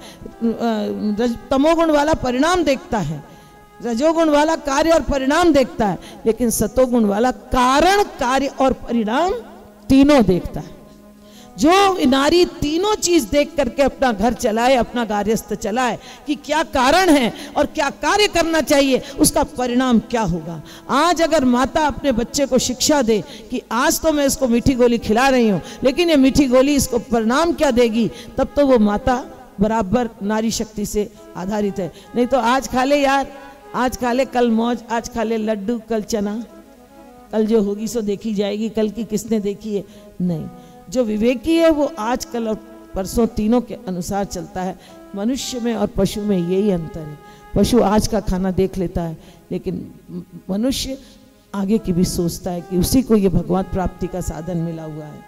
[SPEAKER 1] तमोगुण वाला परिणाम देखता है, रजोगुण वाला कार्य और परिणाम देखता है, लेकिन सतोगुण वाला कारण, कार्य और परिणाम तीनों देखता है। जो नारी तीनों चीज देख करके अपना घर चलाए, अपना कार्यस्थ चलाए कि क्या कारण है और क्या कार्य करना चाहिए, उसका परिणाम क्या होगा। आज अगर माता अपने बच्चे को शिक्षा दे कि आज तो मैं इसको मीठी गोली खिला रही हूँ, लेकिन ये मीठी गोली इसको परिणाम क्या देगी, तब तो वो माता बराबर नारी शक्ति से आधारित है। नहीं तो आज खा ले यार, आज खा ले, कल मौज, आज खा ले लड्डू, कल चना, कल जो होगी सो देखी जाएगी, कल की किसने देखी है? नहीं, जो विवेकी है वो आज, कल और परसों तीनों के अनुसार चलता है। मनुष्य में और पशु में यही अंतर है। पशु आज का खाना देख लेता है, लेकिन मनुष्य आगे की भी सोचता है कि उसी को ये भगवत प्राप्ति का साधन मिला हुआ है।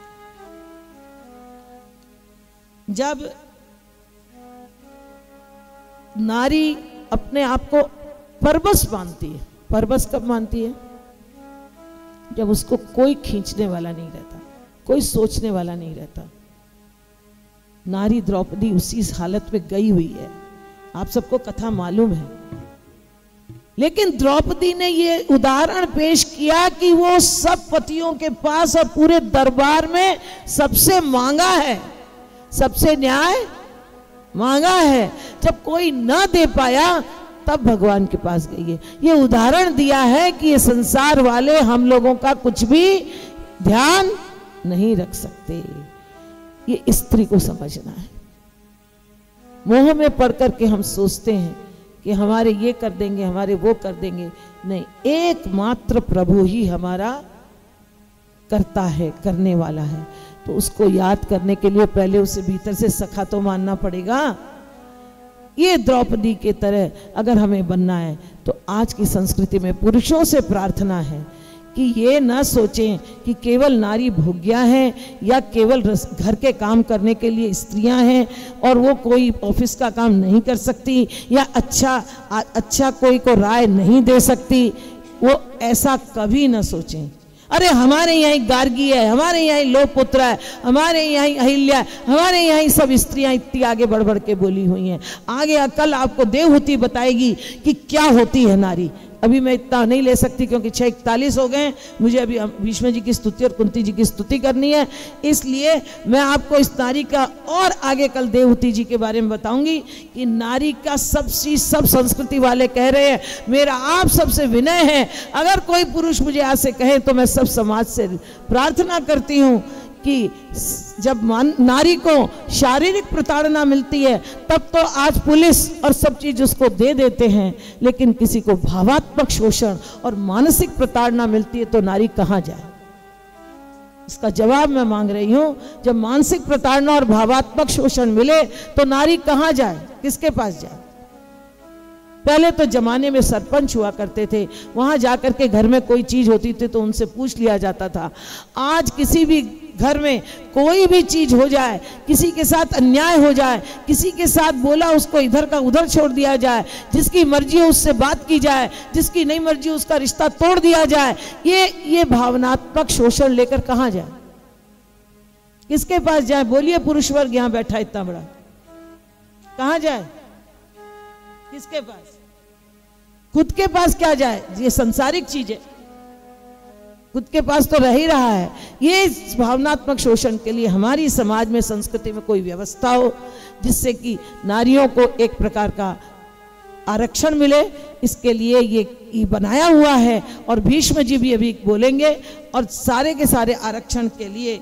[SPEAKER 1] जब नारी अपने आप को परबस मानती है, परबस कब मानती है? जब उसको कोई खींचने वाला नहीं रहता, कोई सोचने वाला नहीं रहता। नारी द्रौपदी उसी हालत में गई हुई है, आप सबको कथा मालूम है। लेकिन द्रौपदी ने ये उदाहरण पेश किया कि वो सब पतियों के पास और पूरे दरबार में सबसे मांगा है, सबसे न्याय मांगा है। जब कोई ना दे पाया तब भगवान के पास गई है। ये उदाहरण दिया है कि ये संसार वाले हम लोगों का कुछ भी ध्यान नहीं रख सकते। ये स्त्री को समझना है। मोह में पड़ करके हम सोचते हैं कि हमारे ये कर देंगे, हमारे वो कर देंगे। नहीं, एकमात्र प्रभु ही हमारा करता है, करने वाला है। तो उसको याद करने के लिए पहले उसे भीतर से सखा तो मानना पड़ेगा। ये द्रौपदी के तरह अगर हमें बनना है तो आज की संस्कृति में पुरुषों से प्रार्थना है कि ये ना सोचें कि केवल नारी भोग्या है या केवल घर के काम करने के लिए स्त्रियां हैं और वो कोई ऑफिस का काम नहीं कर सकती या अच्छा अच्छा कोई को राय नहीं दे सकती। वो ऐसा कभी ना सोचें। अरे हमारे यहाँ गार्गी है, हमारे यहाँ लोकपुत्र है, हमारे यहाँ अहिल्या है, हमारे यहाँ सब स्त्रियां इतनी आगे बढ़ बढ़ के बोली हुई हैं। आगे कल आपको देवहूति बताएगी कि क्या होती है नारी। अभी मैं इतना नहीं ले सकती क्योंकि छः इकतालीस हो गए, मुझे अभी भीष्म जी की स्तुति और कुंती जी की स्तुति करनी है। इसलिए मैं आपको इस नारी का और आगे कल देवहूति जी के बारे में बताऊंगी कि नारी का सब चीज सब संस्कृति वाले कह रहे हैं। मेरा आप सबसे विनय है, अगर कोई पुरुष मुझे आज से कहे तो मैं सब समाज से प्रार्थना करती हूँ कि जब नारी को शारीरिक प्रताड़ना मिलती है तब तो आज पुलिस और सब चीज उसको दे देते हैं, लेकिन किसी को भावात्मक शोषण और मानसिक प्रताड़ना मिलती है तो नारी कहां जाए? इसका जवाब मैं मांग रही हूं। जब मानसिक प्रताड़ना और भावात्मक शोषण मिले तो नारी कहां जाए, किसके पास जाए? पहले तो जमाने में सरपंच हुआ करते थे, वहां जाकर के घर में कोई चीज होती थी तो उनसे पूछ लिया जाता था। आज किसी भी घर में कोई भी चीज हो जाए, किसी के साथ अन्याय हो जाए, किसी के साथ बोला उसको इधर का उधर छोड़ दिया जाए, जिसकी मर्जी हो उससे बात की जाए, जिसकी नहीं मर्जी उसका रिश्ता तोड़ दिया जाए, ये ये भावनात्मक शोषण लेकर कहां जाए, किसके पास जाए? बोलिए पुरुष वर्ग यहां बैठा इतना बड़ा, कहां जाए, किसके पास? खुद के पास क्या जाए? ये संसारिक चीज है, खुद के पास तो रह ही रहा है। ये भावनात्मक शोषण के लिए हमारी समाज में, संस्कृति में कोई व्यवस्था हो जिससे कि नारियों को एक प्रकार का आरक्षण मिले, इसके लिए ये, ये बनाया हुआ है। और भीष्म जी भी अभी बोलेंगे। और सारे के सारे आरक्षण के लिए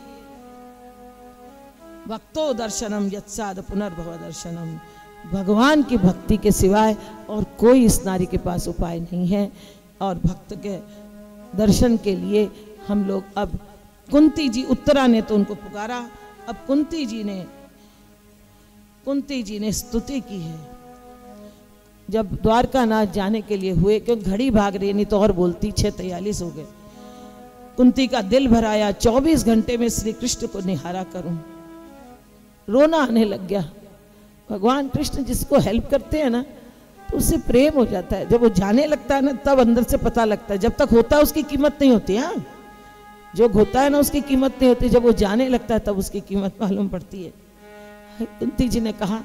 [SPEAKER 1] भक्तो दर्शनम यत्साद पुनर्भव दर्शनम, भगवान की भक्ति के सिवाय और कोई इस नारी के पास उपाय नहीं है। और भक्त के दर्शन के लिए हम लोग अब कुंती जी, उत्तरा ने तो उनको पुकारा, अब कुंती जी ने कुंती जी ने स्तुति की है। जब द्वारकानाथ जाने के लिए हुए, क्योंकि घड़ी भाग रही, नहीं तो और बोलती, छह तैयालीस हो गए। कुंती का दिल भराया, चौबीस घंटे में श्री कृष्ण को निहारा करूं, रोना आने लग गया। भगवान कृष्ण जिसको हेल्प करते हैं ना तो उससे प्रेम हो जाता है। जब वो जाने लगता है ना तब अंदर से पता लगता है, जब तक होता है उसकी कीमत नहीं होती। हाँ, जो होता है ना उसकी कीमत नहीं होती, जब वो जाने लगता है तब उसकी कीमत मालूम पड़ती है। कुंती जी ने कहा,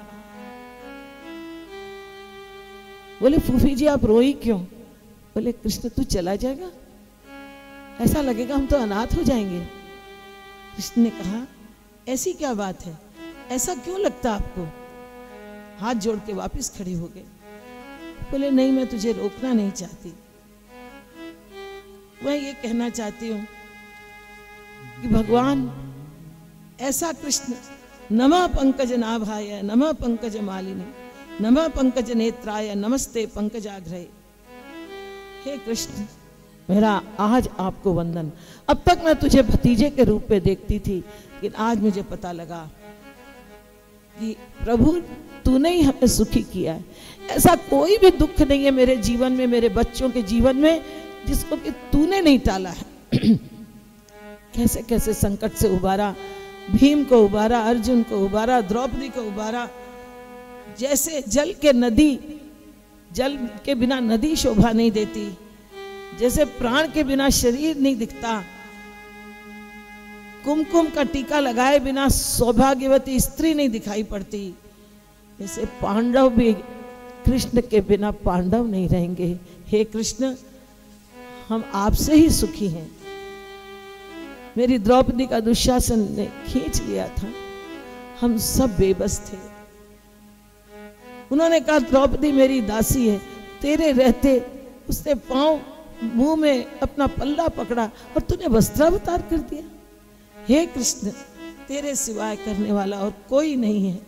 [SPEAKER 1] बोले फूफी जी आप रोई क्यों? बोले कृष्ण तू चला जाएगा, ऐसा लगेगा हम तो अनाथ हो जाएंगे। कृष्ण ने कहा ऐसी क्या बात है, ऐसा क्यों लगता आपको? हाथ जोड़ के वापस खड़ी हो गए। बोले नहीं, मैं तुझे रोकना नहीं चाहती, मैं ये कहना चाहती हूं कि भगवान ऐसा कृष्ण, नमः पंकज नाभाय नमः पंकज मालिनी नमः पंकज नेत्राय नमस्ते पंकजाग्रहे। हे कृष्ण, मेरा आज आपको वंदन। अब तक मैं तुझे भतीजे के रूप में देखती थी, लेकिन आज मुझे पता लगा कि प्रभु तूने ही हमें सुखी किया है। ऐसा कोई भी दुख नहीं है मेरे जीवन में, मेरे बच्चों के जीवन में, जिसको कि तूने नहीं टाला है। कैसे कैसे संकट से उबारा, भीम को उबारा, अर्जुन को उबारा, द्रौपदी को उबारा। जैसे जल के नदी, जल के बिना नदी शोभा नहीं देती, जैसे प्राण के बिना शरीर नहीं दिखता, कुमकुम का टीका लगाए बिना सौभाग्यवती स्त्री नहीं दिखाई पड़ती, जैसे पांडव भी कृष्ण के बिना पांडव नहीं रहेंगे। हे कृष्ण, हम आपसे ही सुखी हैं। मेरी द्रौपदी का दुशासन ने खींच लिया था, हम सब बेबस थे। उन्होंने कहा द्रौपदी मेरी दासी है, तेरे रहते उसने पांव मुंह में अपना पल्ला पकड़ा और तूने वस्त्रावतार कर दिया। हे कृष्ण, तेरे सिवाय करने वाला और कोई नहीं है।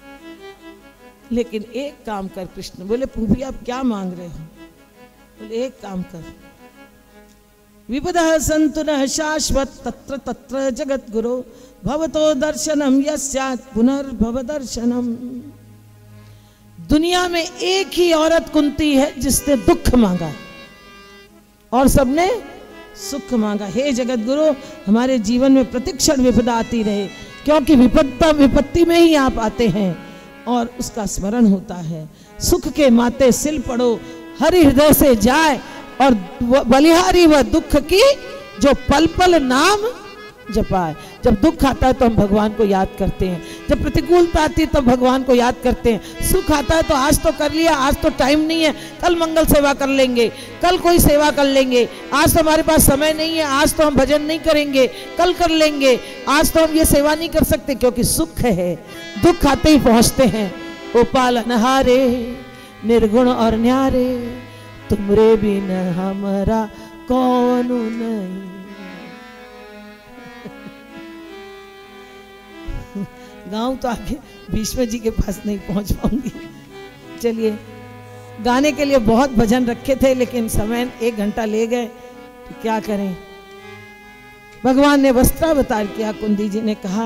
[SPEAKER 1] लेकिन एक काम कर कृष्ण। बोले पूपी आप क्या मांग रहे हो? बोले एक काम कर, विपदः सन्तु न शाश्वत तत्र तत्र जगत गुरु भवतो दर्शनम यस्यात् पुनर्भव दर्शनम। दुनिया में एक ही औरत कुंती है जिसने दुख मांगा और सबने सुख मांगा। हे जगत गुरु, हमारे जीवन में प्रतिक्षण विपदा आती रहे, क्योंकि विपत्ता विपत्ति में ही आप आते हैं और उसका स्मरण होता है। सुख के माते सिल पड़ो, हरि हृदय से जाए और बलिहारी व दुख की जो पल पल नाम जपाए। जब दुख आता है तो हम भगवान को याद करते हैं, जब प्रतिकूलता आती है तब भगवान को याद करते हैं। सुख आता है तो आज तो कर लिया, आज तो टाइम नहीं है, कल मंगल सेवा कर लेंगे, कल कोई सेवा कर लेंगे, आज तो हमारे पास समय नहीं है, आज तो हम भजन नहीं करेंगे, कल कर लेंगे, आज तो हम ये सेवा नहीं कर सकते, क्योंकि सुख है। दुख आते ही पहुंचते हैं। गोपाल अनहारे निर्गुण और न्यारे, तुमरे बिन हमारा कौन नहीं। गाँव तो आगे भीष्म जी के पास नहीं पहुंच पाऊंगी। चलिए, गाने के लिए बहुत भजन रखे थे लेकिन समय एक घंटा ले गए, तो क्या करें। भगवान ने वस्त्रावतार किया। कुंती जी ने कहा,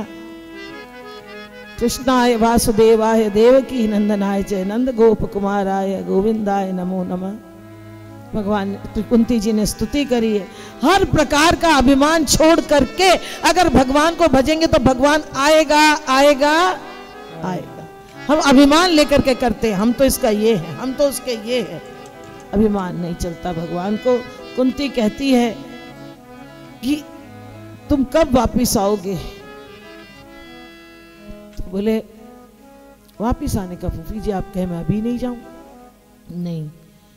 [SPEAKER 1] कृष्णाय वासुदेवाय देवकी नंदनाय च नंद गोप कुमाराय गोविंदाय नमो नमः। भगवान कुंती जी ने स्तुति करी है। हर प्रकार का अभिमान छोड़ करके अगर भगवान को भजेंगे तो भगवान आएगा आएगा आएगा। हम अभिमान लेकर के करते हैं, हम तो इसका ये है, हम तो उसके ये है, अभिमान नहीं चलता भगवान को। कुंती कहती है कि तुम कब वापिस आओगे? तो बोले वापिस आने का फूफी जी आप कहे मैं अभी नहीं जाऊं? नहीं।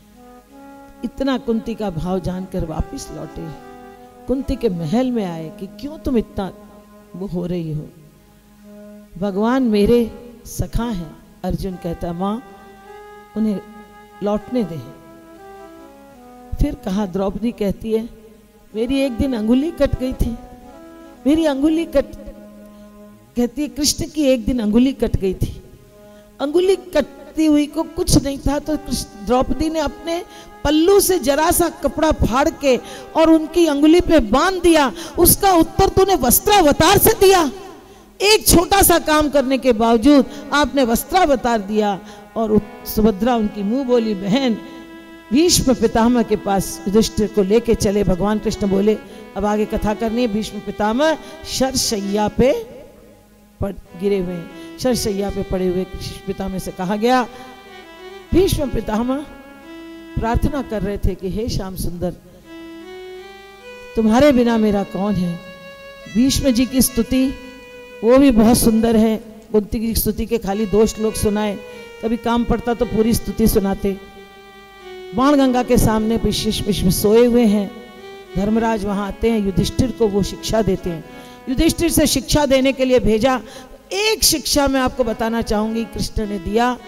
[SPEAKER 1] इतना कुंती का भाव जानकर वापिस लौटे। कुंती के महल में आए कि क्यों तुम इतना वो हो रही हो? भगवान मेरे सखा हैं। अर्जुन कहता माँ उन्हें लौटने दे। फिर कहा, द्रौपदी कहती है मेरी एक दिन अंगुली कट गई थी, मेरी अंगुली कट, कहती है कृष्ण की एक दिन अंगुली कट गई थी। अंगुली कटती हुई को कुछ नहीं था तो द्रौपदी ने अपने पल्लू से जरा सा कपड़ा फाड़ के और उनकी अंगुली पे बांध दिया। उसका उत्तर तूने वस्त्रावतार से दिया। एक छोटा सा काम करने के बावजूद आपने वस्त्रावतार दिया। और सुभद्रा उनकी मुंह बोली बहन भीष्म पितामह के पास युधिष्ठिर को लेके चले। भगवान कृष्ण बोले अब आगे कथा करनी है। भीष्म पितामह शरशैया पे पड़ गिरे हुए, शरशैया पे पड़े हुए पितामह से कहा गया, भीष्म पितामह प्रार्थना कर रहे थे कि हे श्याम सुंदर तुम्हारे बिना मेरा कौन है। भीष्म जी की स्तुति वो भी बहुत सुंदर है। कुंती की स्तुति के खाली दो श्लोक सुनाए, कभी काम पड़ता तो पूरी स्तुति सुनाते। बाणगंगा के सामने विशेष विश्व सोए हुए हैं। धर्मराज वहां आते हैं, युधिष्ठिर को वो शिक्षा देते हैं। युधिष्ठिर से शिक्षा देने के लिए भेजा। एक शिक्षा मैं आपको बताना चाहूंगी कृष्ण ने दिया,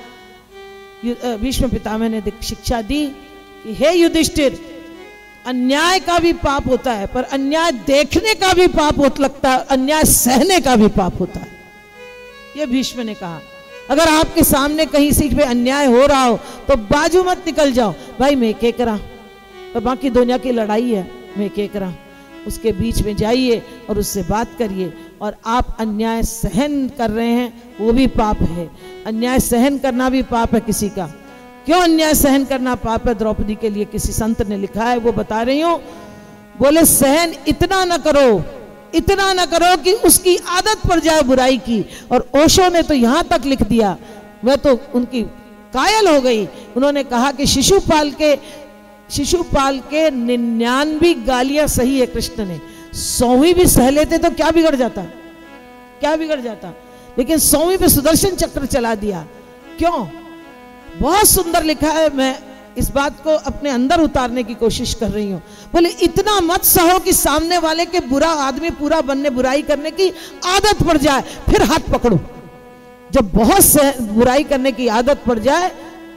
[SPEAKER 1] भीष्म पितामह ने शिक्षा दी कि हे युधिष्ठिर अन्याय का भी पाप होता है पर अन्याय देखने का भी पाप होता लगता है, अन्याय सहने का भी पाप होता है। ये भीष्म ने कहा। अगर आपके सामने कहीं सीट पे अन्याय हो रहा हो तो बाजू मत निकल जाओ, भाई मैं के करा, तो बाकी दुनिया की लड़ाई है, मैं के करा। उसके बीच में जाइए और उससे बात करिए। और आप अन्याय सहन कर रहे हैं वो भी पाप है, अन्याय सहन करना भी पाप है किसी का। क्यों अन्याय सहन करना पाप है? द्रौपदी के लिए किसी संत ने लिखा है, वो बता रही हूं। बोले सहन इतना न करो, इतना न करो कि उसकी आदत पड़ जाए बुराई की। और ओशो ने तो यहां तक लिख दिया, मैं तो उनकी कायल हो गई। उन्होंने कहा कि शिशुपाल के शिशुपाल के निन्यानवी गालियां सही है कृष्ण ने, सौवीं भी सह लेते तो क्या बिगड़ जाता, क्या बिगड़ जाता। लेकिन सौवीं पे सुदर्शन चक्र चला दिया। क्यों? बहुत सुंदर लिखा है, मैं इस बात को अपने अंदर उतारने की कोशिश कर रही हूं। बोले इतना मत सहो कि सामने वाले के बुरा आदमी पूरा बनने, बुराई करने की आदत पड़ जाए, फिर हाथ पकड़ो। जब बहुत से बुराई करने की आदत पड़ जाए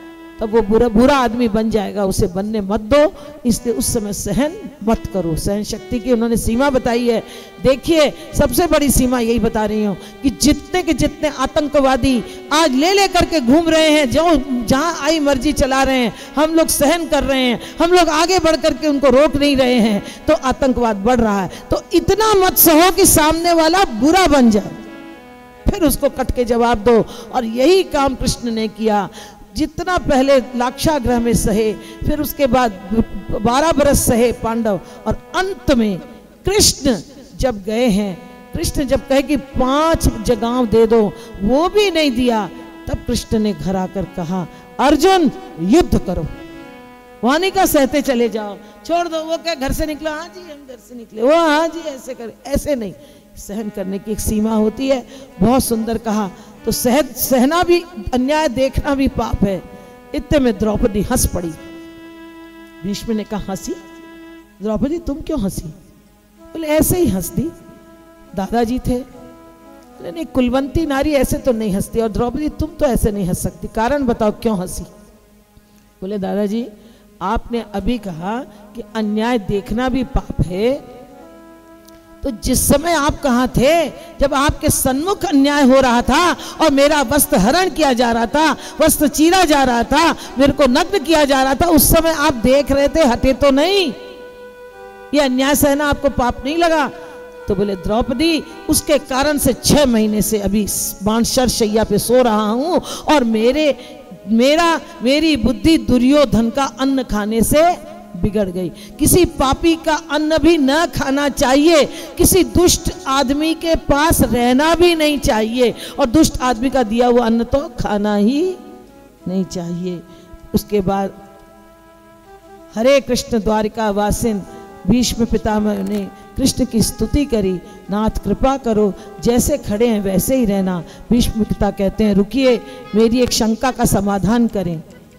[SPEAKER 1] तब वो बुरा बुरा आदमी बन जाएगा, उसे बनने मत दो, इसलिए उस समय सहन मत करो। सहन शक्ति की उन्होंने सीमा बताई है। देखिए सबसे बड़ी सीमा यही बता रही हूँ कि जितने के जितने आतंकवादी आज ले ले करके घूम रहे हैं, जो जहाँ आई मर्जी चला रहे हैं, हम लोग सहन कर रहे हैं, हम लोग आगे बढ़ करके उनको रोक नहीं रहे हैं, तो आतंकवाद बढ़ रहा है। तो इतना मत सहो कि सामने वाला बुरा बन जाए, फिर उसको कट के जवाब दो। और यही काम कृष्ण ने किया। जितना पहले लाक्षागृह में सहे, फिर उसके बाद बारह बरस सहे पांडव, और अंत में कृष्ण जब गए हैं, कृष्ण जब कहे कि पांच जगह दे दो, वो भी नहीं दिया, तब कृष्ण ने घर आकर कहा अर्जुन युद्ध करो, वाणी का सहते चले जाओ, छोड़ दो। वो क्या घर से निकलो, हाँ जी हम घर से निकले, वो हाँ जी ऐसे करे, ऐसे नहीं। सहन करने की एक सीमा होती है। बहुत सुंदर कहा। तो सह सहना भी अन्याय, देखना भी पाप है। इतने में द्रौपदी हंस पड़ी। भीष्म ने कहा हंसी? द्रौपदी तुम क्यों हंसी? बोले ऐसे ही हंस दी, दादाजी थे। बोले नहीं, कुलवंती नारी ऐसे तो नहीं हंसती, और द्रौपदी तुम तो ऐसे नहीं हंस सकती, कारण बताओ क्यों हंसी? बोले दादाजी आपने अभी कहा कि अन्याय देखना भी पाप है, तो जिस समय आप कहाँ थे, जब आपके सन्मुख अन्याय हो रहा था और मेरा वस्त्र हरण किया जा रहा था, वस्त्र चीरा जा रहा था, मेरे को नग्न किया जा रहा था, उस समय आप देख रहे थे, हटे तो नहीं? ये अन्याय सहना आपको पाप नहीं लगा? तो बोले द्रौपदी उसके कारण से छह महीने से अभी बाणशर शैया पे सो रहा हूं, और मेरे मेरा मेरी बुद्धि दुर्योधन का अन्न खाने से बिगड़ गई। किसी पापी का अन्न भी न खाना चाहिए, किसी दुष्ट आदमी के पास रहना भी नहीं चाहिए, और दुष्ट आदमी का दिया हुआ अन्न तो खाना ही नहीं चाहिए। उसके बाद हरे कृष्ण द्वारिका वासिन भीष्म पितामह ने कृष्ण की स्तुति करी। नाथ कृपा करो, जैसे खड़े हैं वैसे ही रहना। भीष्म पिता कहते हैं रुकिए, मेरी एक शंका का समाधान करें।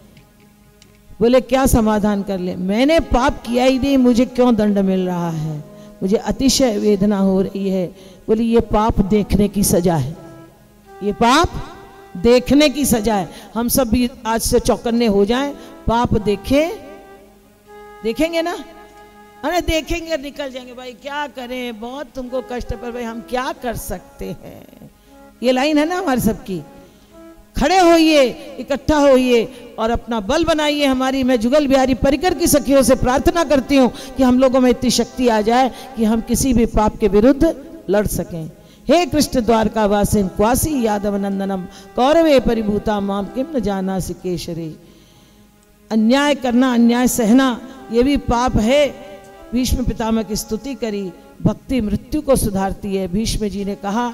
[SPEAKER 1] बोले क्या समाधान कर ले? मैंने पाप किया ही नहीं, मुझे क्यों दंड मिल रहा है? मुझे अतिशय वेदना हो रही है। बोले ये पाप देखने की सजा है, ये पाप देखने की सजा है। हम सब भी आज से चौकन्ने हो जाएं, पाप देखें, देखेंगे ना? अरे देखेंगे निकल जाएंगे, भाई क्या करें, बहुत तुमको कष्ट, पर भाई हम क्या कर सकते हैं। ये लाइन है ना हमारे सबकी। खड़े होइए, इकट्ठा होइए और अपना बल बनाइए। हमारी, मैं जुगल बिहारी परिकर की सखियों से प्रार्थना करती हूँ कि हम लोगों में इतनी शक्ति आ जाए कि हम किसी भी पाप के विरुद्ध लड़ सकें। हे कृष्ण द्वारका वासिन क्वासी यादव नंदनम कौरवे परिभूता माम किम न जाना सिकेशरे। अन्याय करना, अन्याय सहना, ये भी पाप है। भीष्म पितामह की स्तुति करी। भक्ति मृत्यु को सुधारती है। भीष्म जी ने कहा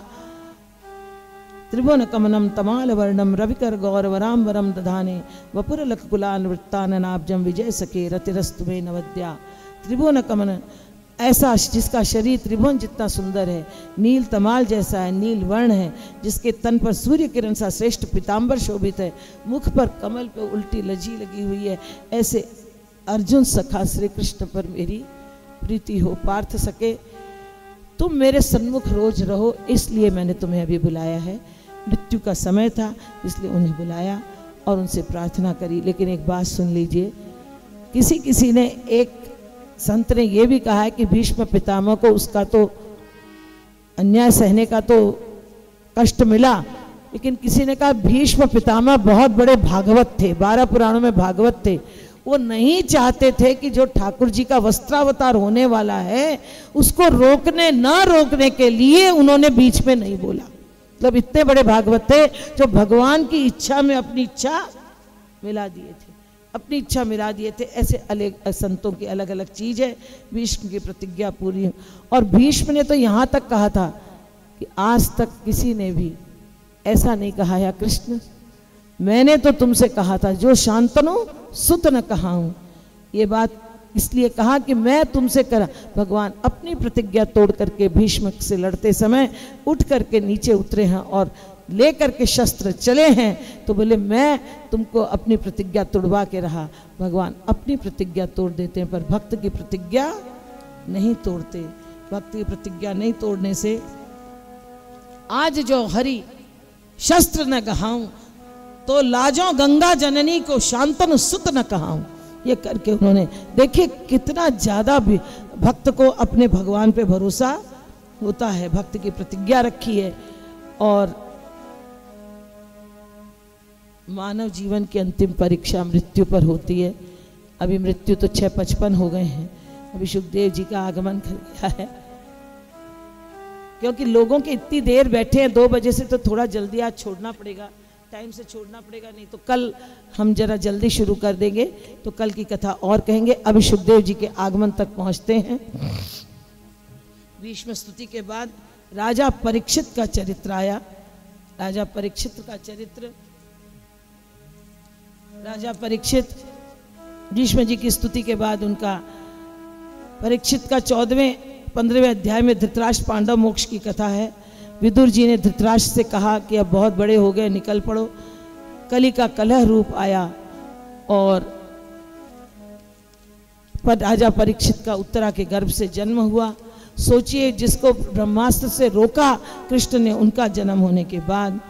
[SPEAKER 1] त्रिभुवन कमनम तमाल वर्णम रविकर गौरवराम वरम दधाने वपुर लख कुलान वृत्ताननाब्जम विजय सके रतिरस्तु में नवद्या। त्रिभुवन कमन, ऐसा जिसका शरीर त्रिभुवन जितना सुंदर है, नील तमाल जैसा है, नील वर्ण है, जिसके तन पर सूर्य किरण सा श्रेष्ठ पीताम्बर शोभित है, मुख पर कमल पे उल्टी लजी लगी हुई है, ऐसे अर्जुन सखा श्री कृष्ण पर मेरी प्रीति हो। पार्थ सके तुम मेरे सन्मुख रोज रहो, इसलिए मैंने तुम्हें अभी बुलाया है। मृत्यु का समय था इसलिए उन्हें बुलाया और उनसे प्रार्थना करी। लेकिन एक बात सुन लीजिए, किसी किसी ने, एक संत ने यह भी कहा है कि भीष्म पितामह को उसका तो अन्याय सहने का तो कष्ट मिला, लेकिन किसी ने कहा भीष्म पितामह बहुत बड़े भागवत थे, बारह पुराणों में भागवत थे। वो नहीं चाहते थे कि जो ठाकुर जी का वस्त्रावतार होने वाला है उसको रोकने न रोकने के लिए उन्होंने बीच में नहीं बोला। मतलब इतने बड़े भागवत थे जो भगवान की इच्छा में अपनी इच्छा मिला दिए थे, अपनी इच्छा मिला दिए थे। ऐसे अलग संतों की अलग अलग चीज है। भीष्म की प्रतिज्ञा पूरी, और भीष्म ने तो यहाँ तक कहा था कि आज तक किसी ने भी ऐसा नहीं कहा या कृष्ण मैंने तो तुमसे कहा था जो शांतनु सुत न कहा हूं। ये बात इसलिए कहा कि मैं तुमसे करा। भगवान अपनी प्रतिज्ञा तोड़ करके भीष्म से लड़ते समय उठ करके नीचे उतरे हैं और लेकर के शस्त्र चले हैं। तो बोले मैं तुमको अपनी प्रतिज्ञा तोड़वा के रहा। भगवान अपनी प्रतिज्ञा तोड़ देते हैं पर भक्त की प्रतिज्ञा नहीं तोड़ते। भक्त की प्रतिज्ञा नहीं तोड़ने से आज जो हरि शस्त्र न गहाऊं तो लाजो गंगा जननी को शांतनु सुत न कहाऊं। ये करके उन्होंने, देखिए कितना ज्यादा भी भक्त को अपने भगवान पे भरोसा होता है, भक्त की प्रतिज्ञा रखी है। और मानव जीवन की अंतिम परीक्षा मृत्यु पर होती है। अभी मृत्यु तो छह पचपन हो गए हैं, अभी सुखदेव जी का आगमन कर गया है। क्योंकि लोगों के इतनी देर बैठे हैं दो बजे से, तो थोड़ा जल्दी आज छोड़ना पड़ेगा, टाइम से छोड़ना पड़ेगा, नहीं तो कल हम जरा जल्दी शुरू कर देंगे, तो कल की कथा और कहेंगे। अभी सुखदेव जी के आगमन तक पहुंचते हैं। भीष्म स्तुति के बाद राजा परीक्षित का चरित्र आया। राजा परीक्षित का चरित्र, राजा परीक्षित, भीष्म जी की स्तुति के बाद उनका परीक्षित का चौदहवें पंद्रहवें अध्याय में धृतराष्ट्र पांडव मोक्ष की कथा है। विदुर जी ने धृतराष्ट्र से कहा कि अब बहुत बड़े हो गए, निकल पड़ो। कली का कलह रूप आया और पर राजा परीक्षित का उत्तरा के गर्भ से जन्म हुआ। सोचिए, जिसको ब्रह्मास्त्र से रोका कृष्ण ने, उनका जन्म होने के बाद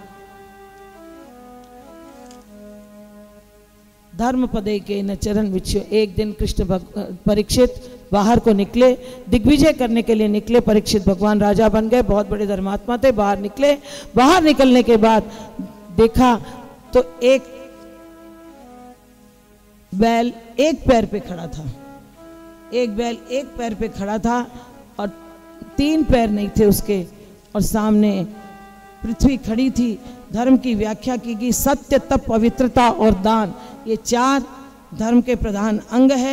[SPEAKER 1] धर्म पदे के न चरण विच्यो। एक दिन कृष्ण परीक्षित बाहर को निकले, दिग्विजय करने के लिए निकले। परीक्षित भगवान राजा बन गए, बहुत बड़े धर्मात्मा थे। बाहर निकले, बाहर निकलने के बाद देखा तो एक बैल एक पैर पे खड़ा था, एक बैल एक पैर पे खड़ा था और तीन पैर नहीं थे उसके, और सामने पृथ्वी खड़ी थी। धर्म की व्याख्या की गई, सत्य, तप, पवित्रता और दान, ये चार धर्म के प्रधान अंग है।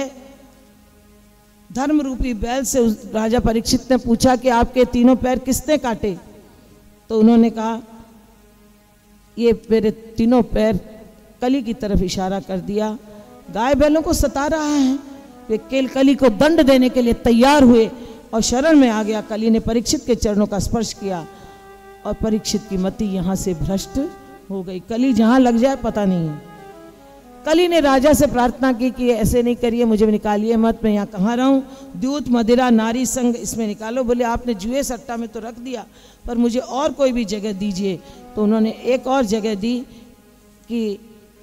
[SPEAKER 1] धर्म रूपी बैल से उस राजा परीक्षित ने पूछा कि आपके तीनों पैर किसने काटे? तो उन्होंने कहा ये मेरे तीनों पैर, कली की तरफ इशारा कर दिया। गाय बैलों को सता रहा है, वे केल कली को दंड देने के लिए तैयार हुए और शरण में आ गया। कली ने परीक्षित के चरणों का स्पर्श किया और परीक्षित की मति यहाँ से भ्रष्ट हो गई। कली जहाँ लग जाए पता नहीं है। कली ने राजा से प्रार्थना की कि ऐसे नहीं करिए, मुझे निकालिए मत, मैं यहाँ कहाँ रहूँ। द्यूत, मदिरा, नारी संग इसमें निकालो। बोले आपने जुए सट्टा में तो रख दिया, पर मुझे और कोई भी जगह दीजिए। तो उन्होंने एक और जगह दी कि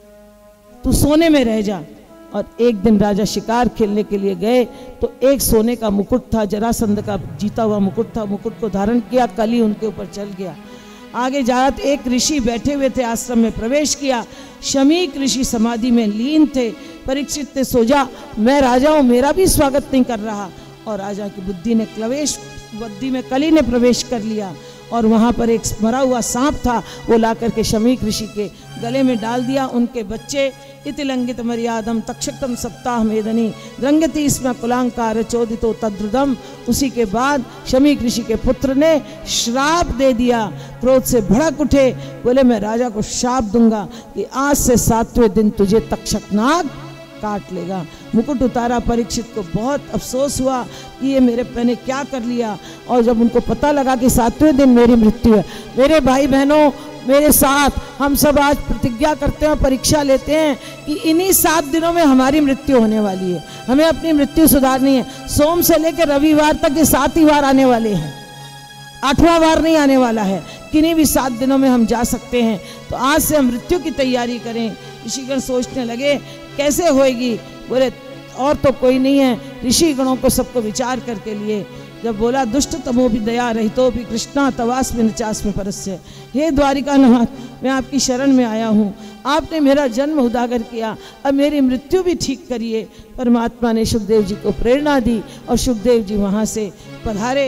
[SPEAKER 1] तू सोने में रह जा। और एक दिन राजा शिकार खेलने के लिए गए तो एक सोने का मुकुट था, जरासंध का जीता हुआ मुकुट था। मुकुट को धारण किया, कली उनके ऊपर चल गया। आगे जात एक ऋषि बैठे हुए थे, आश्रम में प्रवेश किया। शमीक ऋषि समाधि में लीन थे। परीक्षित ने सोचा मैं राजा हूँ, मेरा भी स्वागत नहीं कर रहा। और राजा की बुद्धि ने क्लवेश बुद्धि में कली ने प्रवेश कर लिया और वहाँ पर एक मरा हुआ सांप था, वो ला करके शमीक ऋषि के गले में डाल दिया। उनके बच्चे इति लंघित मर्यादम तक्षकतम सप्ताह मेदनी रंगति इसमें कुलांकार चोदितो तद्रुदम। उसी के बाद शमीक ऋषि के पुत्र ने श्राप दे दिया। क्रोध से भड़क उठे, बोले मैं राजा को श्राप दूंगा कि आज से सातवें दिन तुझे तक्षक नाग काट लेगा। मुकुट उतारा। परीक्षित को बहुत अफसोस हुआ कि ये मेरे मैंने क्या कर लिया। और जब उनको पता लगा कि सातवें दिन मेरी मृत्यु है, मेरे भाई बहनों मेरे साथ हम सब आज प्रतिज्ञा करते हैं, परीक्षा लेते हैं कि इन्हीं सात दिनों में हमारी मृत्यु होने वाली है। हमें अपनी मृत्यु सुधारनी है। सोम से लेकर रविवार तक ये सात ही बार आने वाले हैं, आठवां बार नहीं आने वाला है। किन्हीं भी सात दिनों में हम जा सकते हैं, तो आज से हम मृत्यु की तैयारी करें। ऋषिगण सोचने लगे कैसे होएगी। बोले और तो कोई नहीं है। ऋषिगणों को सबको विचार करके लिए जब बोला दुष्ट तमो भी दया रहितो भी कृष्णा तवास में नचास में परस्य। हे द्वारिका नाथ, मैं आपकी शरण में आया हूँ, आपने मेरा जन्म उजागर किया, अब मेरी मृत्यु भी ठीक करिए। परमात्मा ने सुखदेव जी को प्रेरणा दी और सुखदेव जी वहाँ से पधारे,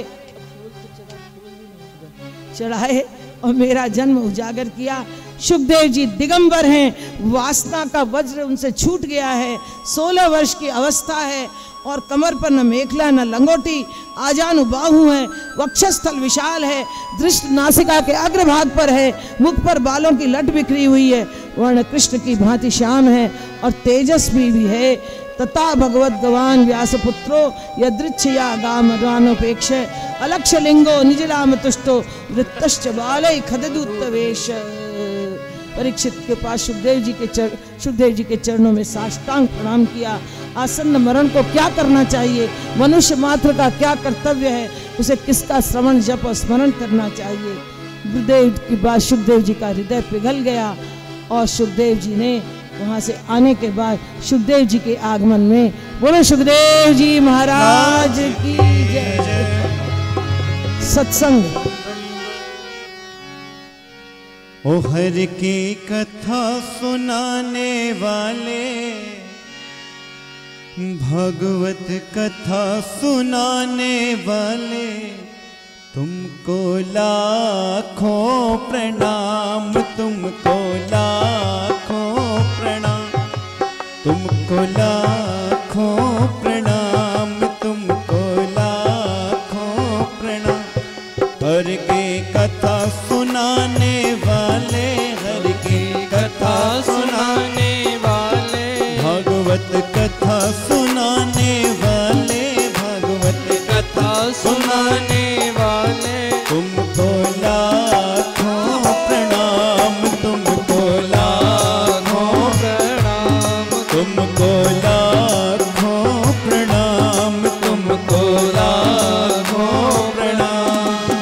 [SPEAKER 1] चढ़ाए और मेरा जन्म उजागर किया। सुखदेव जी दिगंबर हैं, वासना का वज्र उनसे छूट गया है। सोलह वर्ष की अवस्था है और कमर पर न मेखला न लंगोटी, आजानु बाहु है, वक्षस्थल विशाल है, दृष्ट नासिका के अग्रभाग पर है, मुख पर बालों की लट बिखरी हुई है, वर्ण कृष्ण की भांति श्याम है और तेजस्वी भी है। तथा भगवत गवान व्यासपुत्रो यदृच्छया गाम रानोपेक्ष अलक्ष लिंगो निज राम तुष्टो वृत्तश्च बालय खददूतवेश। परीक्षित के पास सुखदेव जी के चर सुखदेव जी के चरणों में साष्टांग प्रणाम किया। आसन्न मरण को क्या करना चाहिए, मनुष्य मात्र का क्या कर्तव्य है, उसे किसका श्रवण जप और स्मरण करना चाहिए। गुरुदेव की बात सुखदेव जी का हृदय पिघल गया और सुखदेव जी ने वहां से आने के बाद सुखदेव जी के आगमन में बोले सुखदेव जी महाराज की जय। सत्संग
[SPEAKER 2] ओ हर की कथा सुनाने वाले, भगवत कथा सुनाने वाले, तुमको लाखों प्रणाम, तुमको लाखों प्रणाम, तुमको लाखों प्रणाम, तुमको लाखों प्रणाम। हर की कथा सुनाने वाले, हर की कथा सुनाने वाले, भागवत कथा सुनाने वाले, भागवत कथा सुनाने वाले, तुमको लाखों प्रणाम, तुमको लाखों प्रणाम, तुमको लाखों प्रणाम, तुमको लाखों प्रणाम।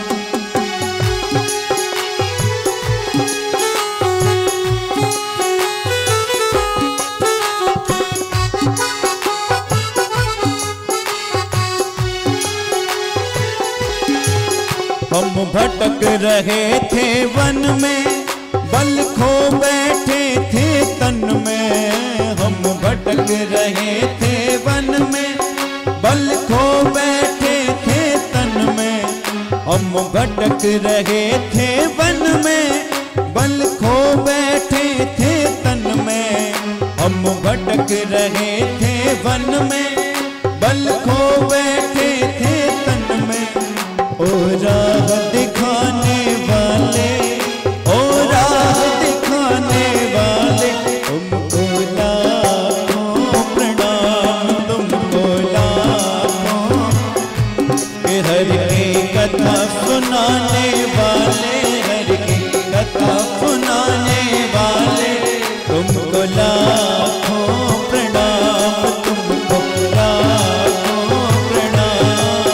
[SPEAKER 2] हम भटक रहे थे वन में, बल खो बैठे थे तन में। हम भटक रहे थे वन में, बल खो बैठे थे तन में। हम भटक रहे थे वन में, बल खो बैठे थे तन में। हम भटक रहे थे वन में, बल खो बैठे थे तन में। ओ राह दिखाने वाले, ओ राह दिखाने वाले, तुमको लाखों प्रणाम, तुमको लाखों। हर की कथा सुनाने वाले, हर की कथा सुनाने वाले, तुमको लाखों प्रणाम, तुमको लाखों प्रणाम।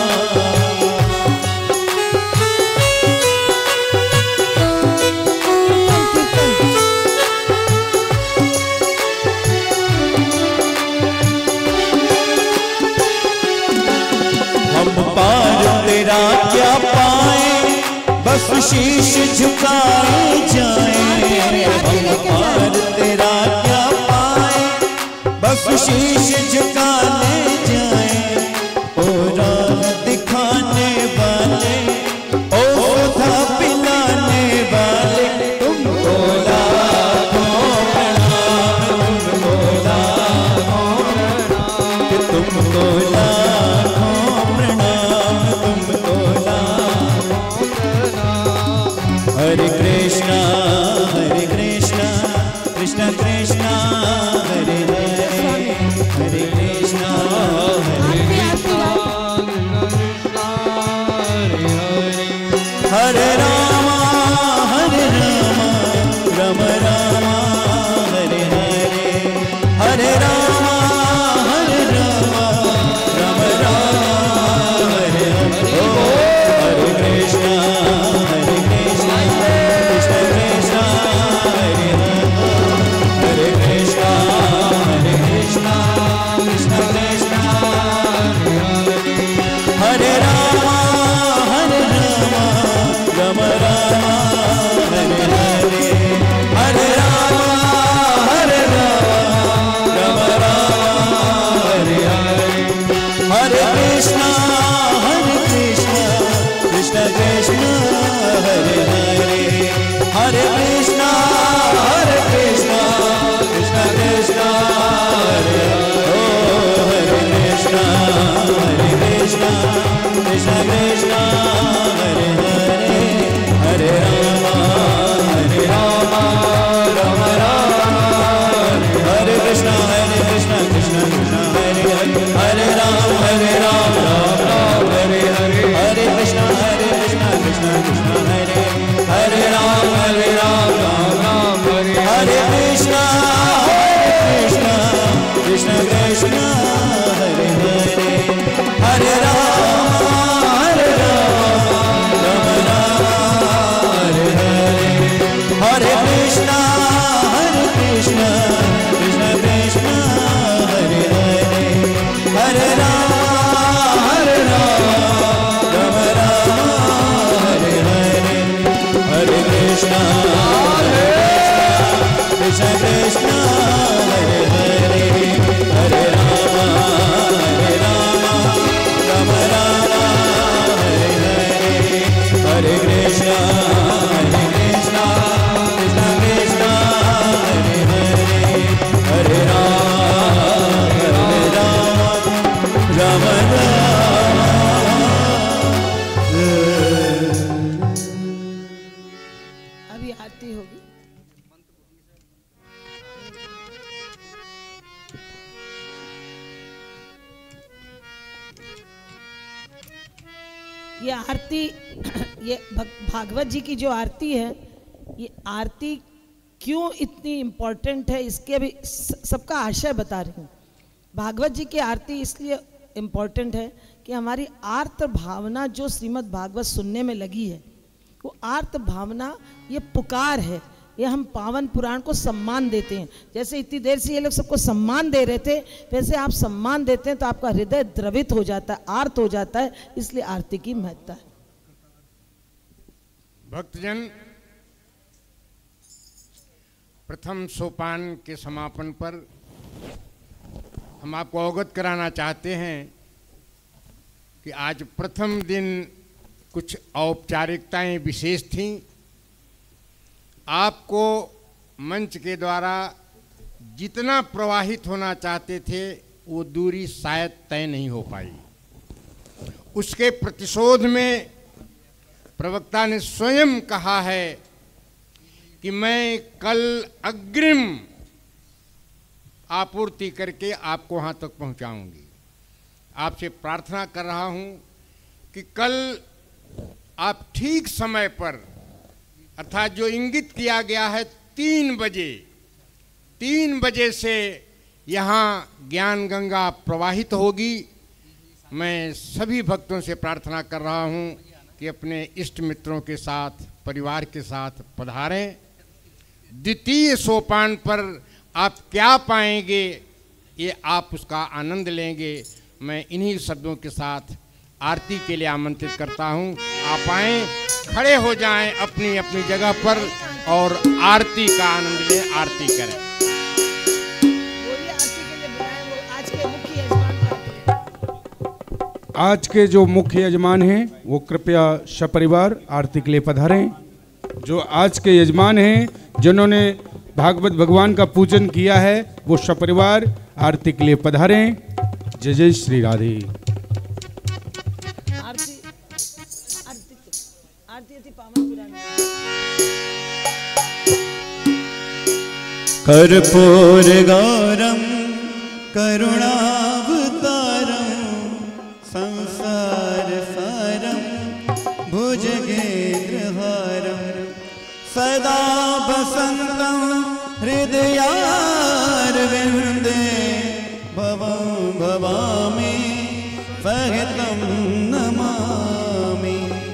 [SPEAKER 2] तेरा क्या पाए, बस शीश झुकाए जाए। हम पार तेरा क्या पाए, बस शीश झुकाने जाए। ओ राह दिखाने वाले, ओ सुधा पिलाने वाले, तुमको लाखों प्रणाम, तुमको लाखों प्रणाम, तुमको लाखों प्रणाम, तुमको लाखों प्रणाम। हरे कृष्णा हरे कृष्णा कृष्णा कृष्णा हरे हरे, हरे कृष्णा हरे कृष्णा कृष्णा हरे हरे। हरे रामा हरे रामा, राम रामा हरे हरे, हरे रामा हरे रामा, राम रामा हरे हरे। हरे कृष्णा हरे कृष्णा कृष्णा कृष्णा हरे हरे, हरे कृष्णा हरे कृष्णा कृष्णा कृष्णा हरे हरे। हरे रामा हरे रामा, राम रामा हरे हरे, हरे रामा हरे रामा, राम रामा हरे हरे। हरे कृष्णा हरे कृष्णा कृष्णा कृष्णा हरे हरे, हरे कृष्णा हरे कृष्णा कृष्णा कृष्णा हरे हरे। हरे कृष्णा हरे कृष्णा कृष्णा कृष्णा हरे हरे, हरे रामा हरे रामा, राम रामा हरे। हरे कृष्णा हरे कृष्णा कृष्णा कृष्णा हरे हरे, हरे राम हरे राम, राम राम हरे हरे। हरे कृष्णा हरे कृष्णा कृष्णा कृष्णा हरे, हरे राम हरे राम, राम राम हरे। हरे कृष्णा हरे कृष्णा कृष्णा कृष्णा हरे हरे, हरे राम हरे राम, राम राम हरे हरे। हरे कृष्णा
[SPEAKER 1] ये आरती ये भागवत जी की जो आरती है, ये आरती क्यों इतनी इम्पोर्टेंट है इसके भी सबका आशय बता रही हूँ। भागवत जी की आरती इसलिए इम्पोर्टेंट है कि हमारी आर्त भावना जो श्रीमद् भागवत सुनने में लगी है, वो आर्त भावना ये पुकार है, ये हम पावन पुराण को सम्मान देते हैं। जैसे इतनी देर से ये लोग सबको सम्मान दे रहे थे, वैसे आप सम्मान देते हैं तो आपका हृदय द्रवित हो जाता है, आर्त हो जाता है, इसलिए आरती की महत्ता है।
[SPEAKER 3] भक्तजन, प्रथम सोपान के समापन पर हम आपको अवगत कराना चाहते हैं कि आज प्रथम दिन कुछ औपचारिकताएं विशेष थीं। आपको मंच के द्वारा जितना प्रवाहित होना चाहते थे वो दूरी शायद तय नहीं हो पाई। उसके प्रतिशोध में प्रवक्ता ने स्वयं कहा है कि मैं कल अग्रिम आपूर्ति करके आपको वहाँ तक पहुँचाऊँगी। आपसे प्रार्थना कर रहा हूँ कि कल आप ठीक समय पर, अर्थात जो इंगित किया गया है तीन बजे, तीन बजे से यहाँ ज्ञान गंगा प्रवाहित होगी। मैं सभी भक्तों से प्रार्थना कर रहा हूँ कि अपने इष्ट मित्रों के साथ, परिवार के साथ पधारें। द्वितीय सोपान पर आप क्या पाएंगे, ये आप उसका आनंद लेंगे। मैं इन्हीं शब्दों के साथ आरती के लिए आमंत्रित करता हूँ। आप आएँ, खड़े हो जाएं अपनी अपनी जगह पर और आरती का आनंद लें, आरती करें।
[SPEAKER 4] आज के जो मुख्य यजमान हैं वो कृपया सपरिवार आरती के लिए पधारें। जो आज के यजमान हैं जिन्होंने भागवत भगवान का पूजन किया है, वो सपरिवार आरती के लिए पधारें। जय जय श्री राधे।
[SPEAKER 1] आरती आरती आरती अति पावन पुराण।
[SPEAKER 2] कर्पूर गौरम करुणावतारम संसार सारम भुजगेन्द्रहारम सदा वसंतम हृदयारविंदे भवं भवामि सहितं नमामि।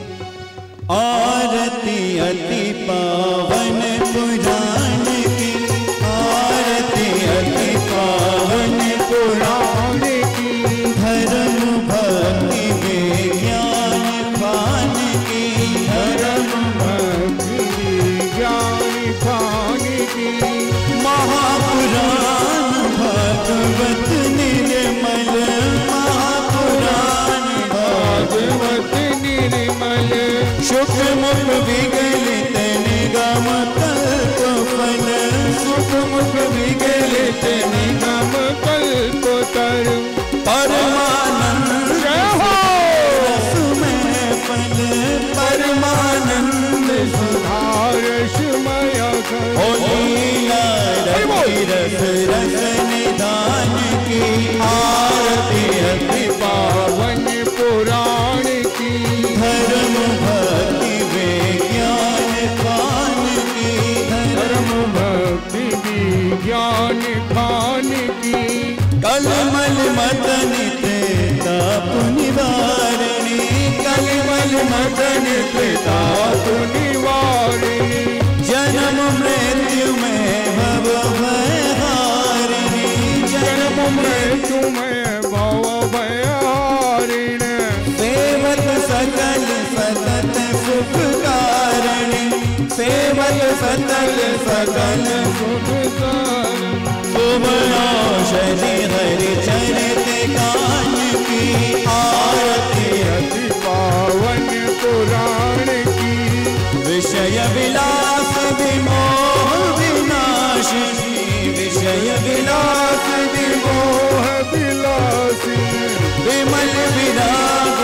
[SPEAKER 2] आरती अति पावन पुराण की, आरती अति पावन पुराण की, धर्म भक्ति विज्ञान पान की, धर्म भक्ति विज्ञान पान की। महापुराण भागवत निर्मल, महापुराण भागवत निर्मल, सुख मुख विगलित निगम कल्प फल, सुख मुख विगलित निगम कल्प तर, परमानंद रसमय फल, परमानंद सुधारसमय फल। लीला रस रस निधान की, आरती अति पावन पुराण की, धर्म भक्ति विज्ञान पान की, धर्म भक्ति विज्ञान पान की। कलमल मदन ताप निवारणी, कलमल मदन ताप निवारणी, जन्म मृत्यु में भव भयहारिणी, जन्म मृत्यु में भव भयहारिणी। सेवत सकल सतत सुख कारिणी, सेवत सकल सकल सुख कारिणी। शुभ औषधि हरि चरित कान की, आरती अति पावन पुराण की। विषय विलास विमोह विनाशिनी, विषय विलास विमोह विलासिनी, विमल विराग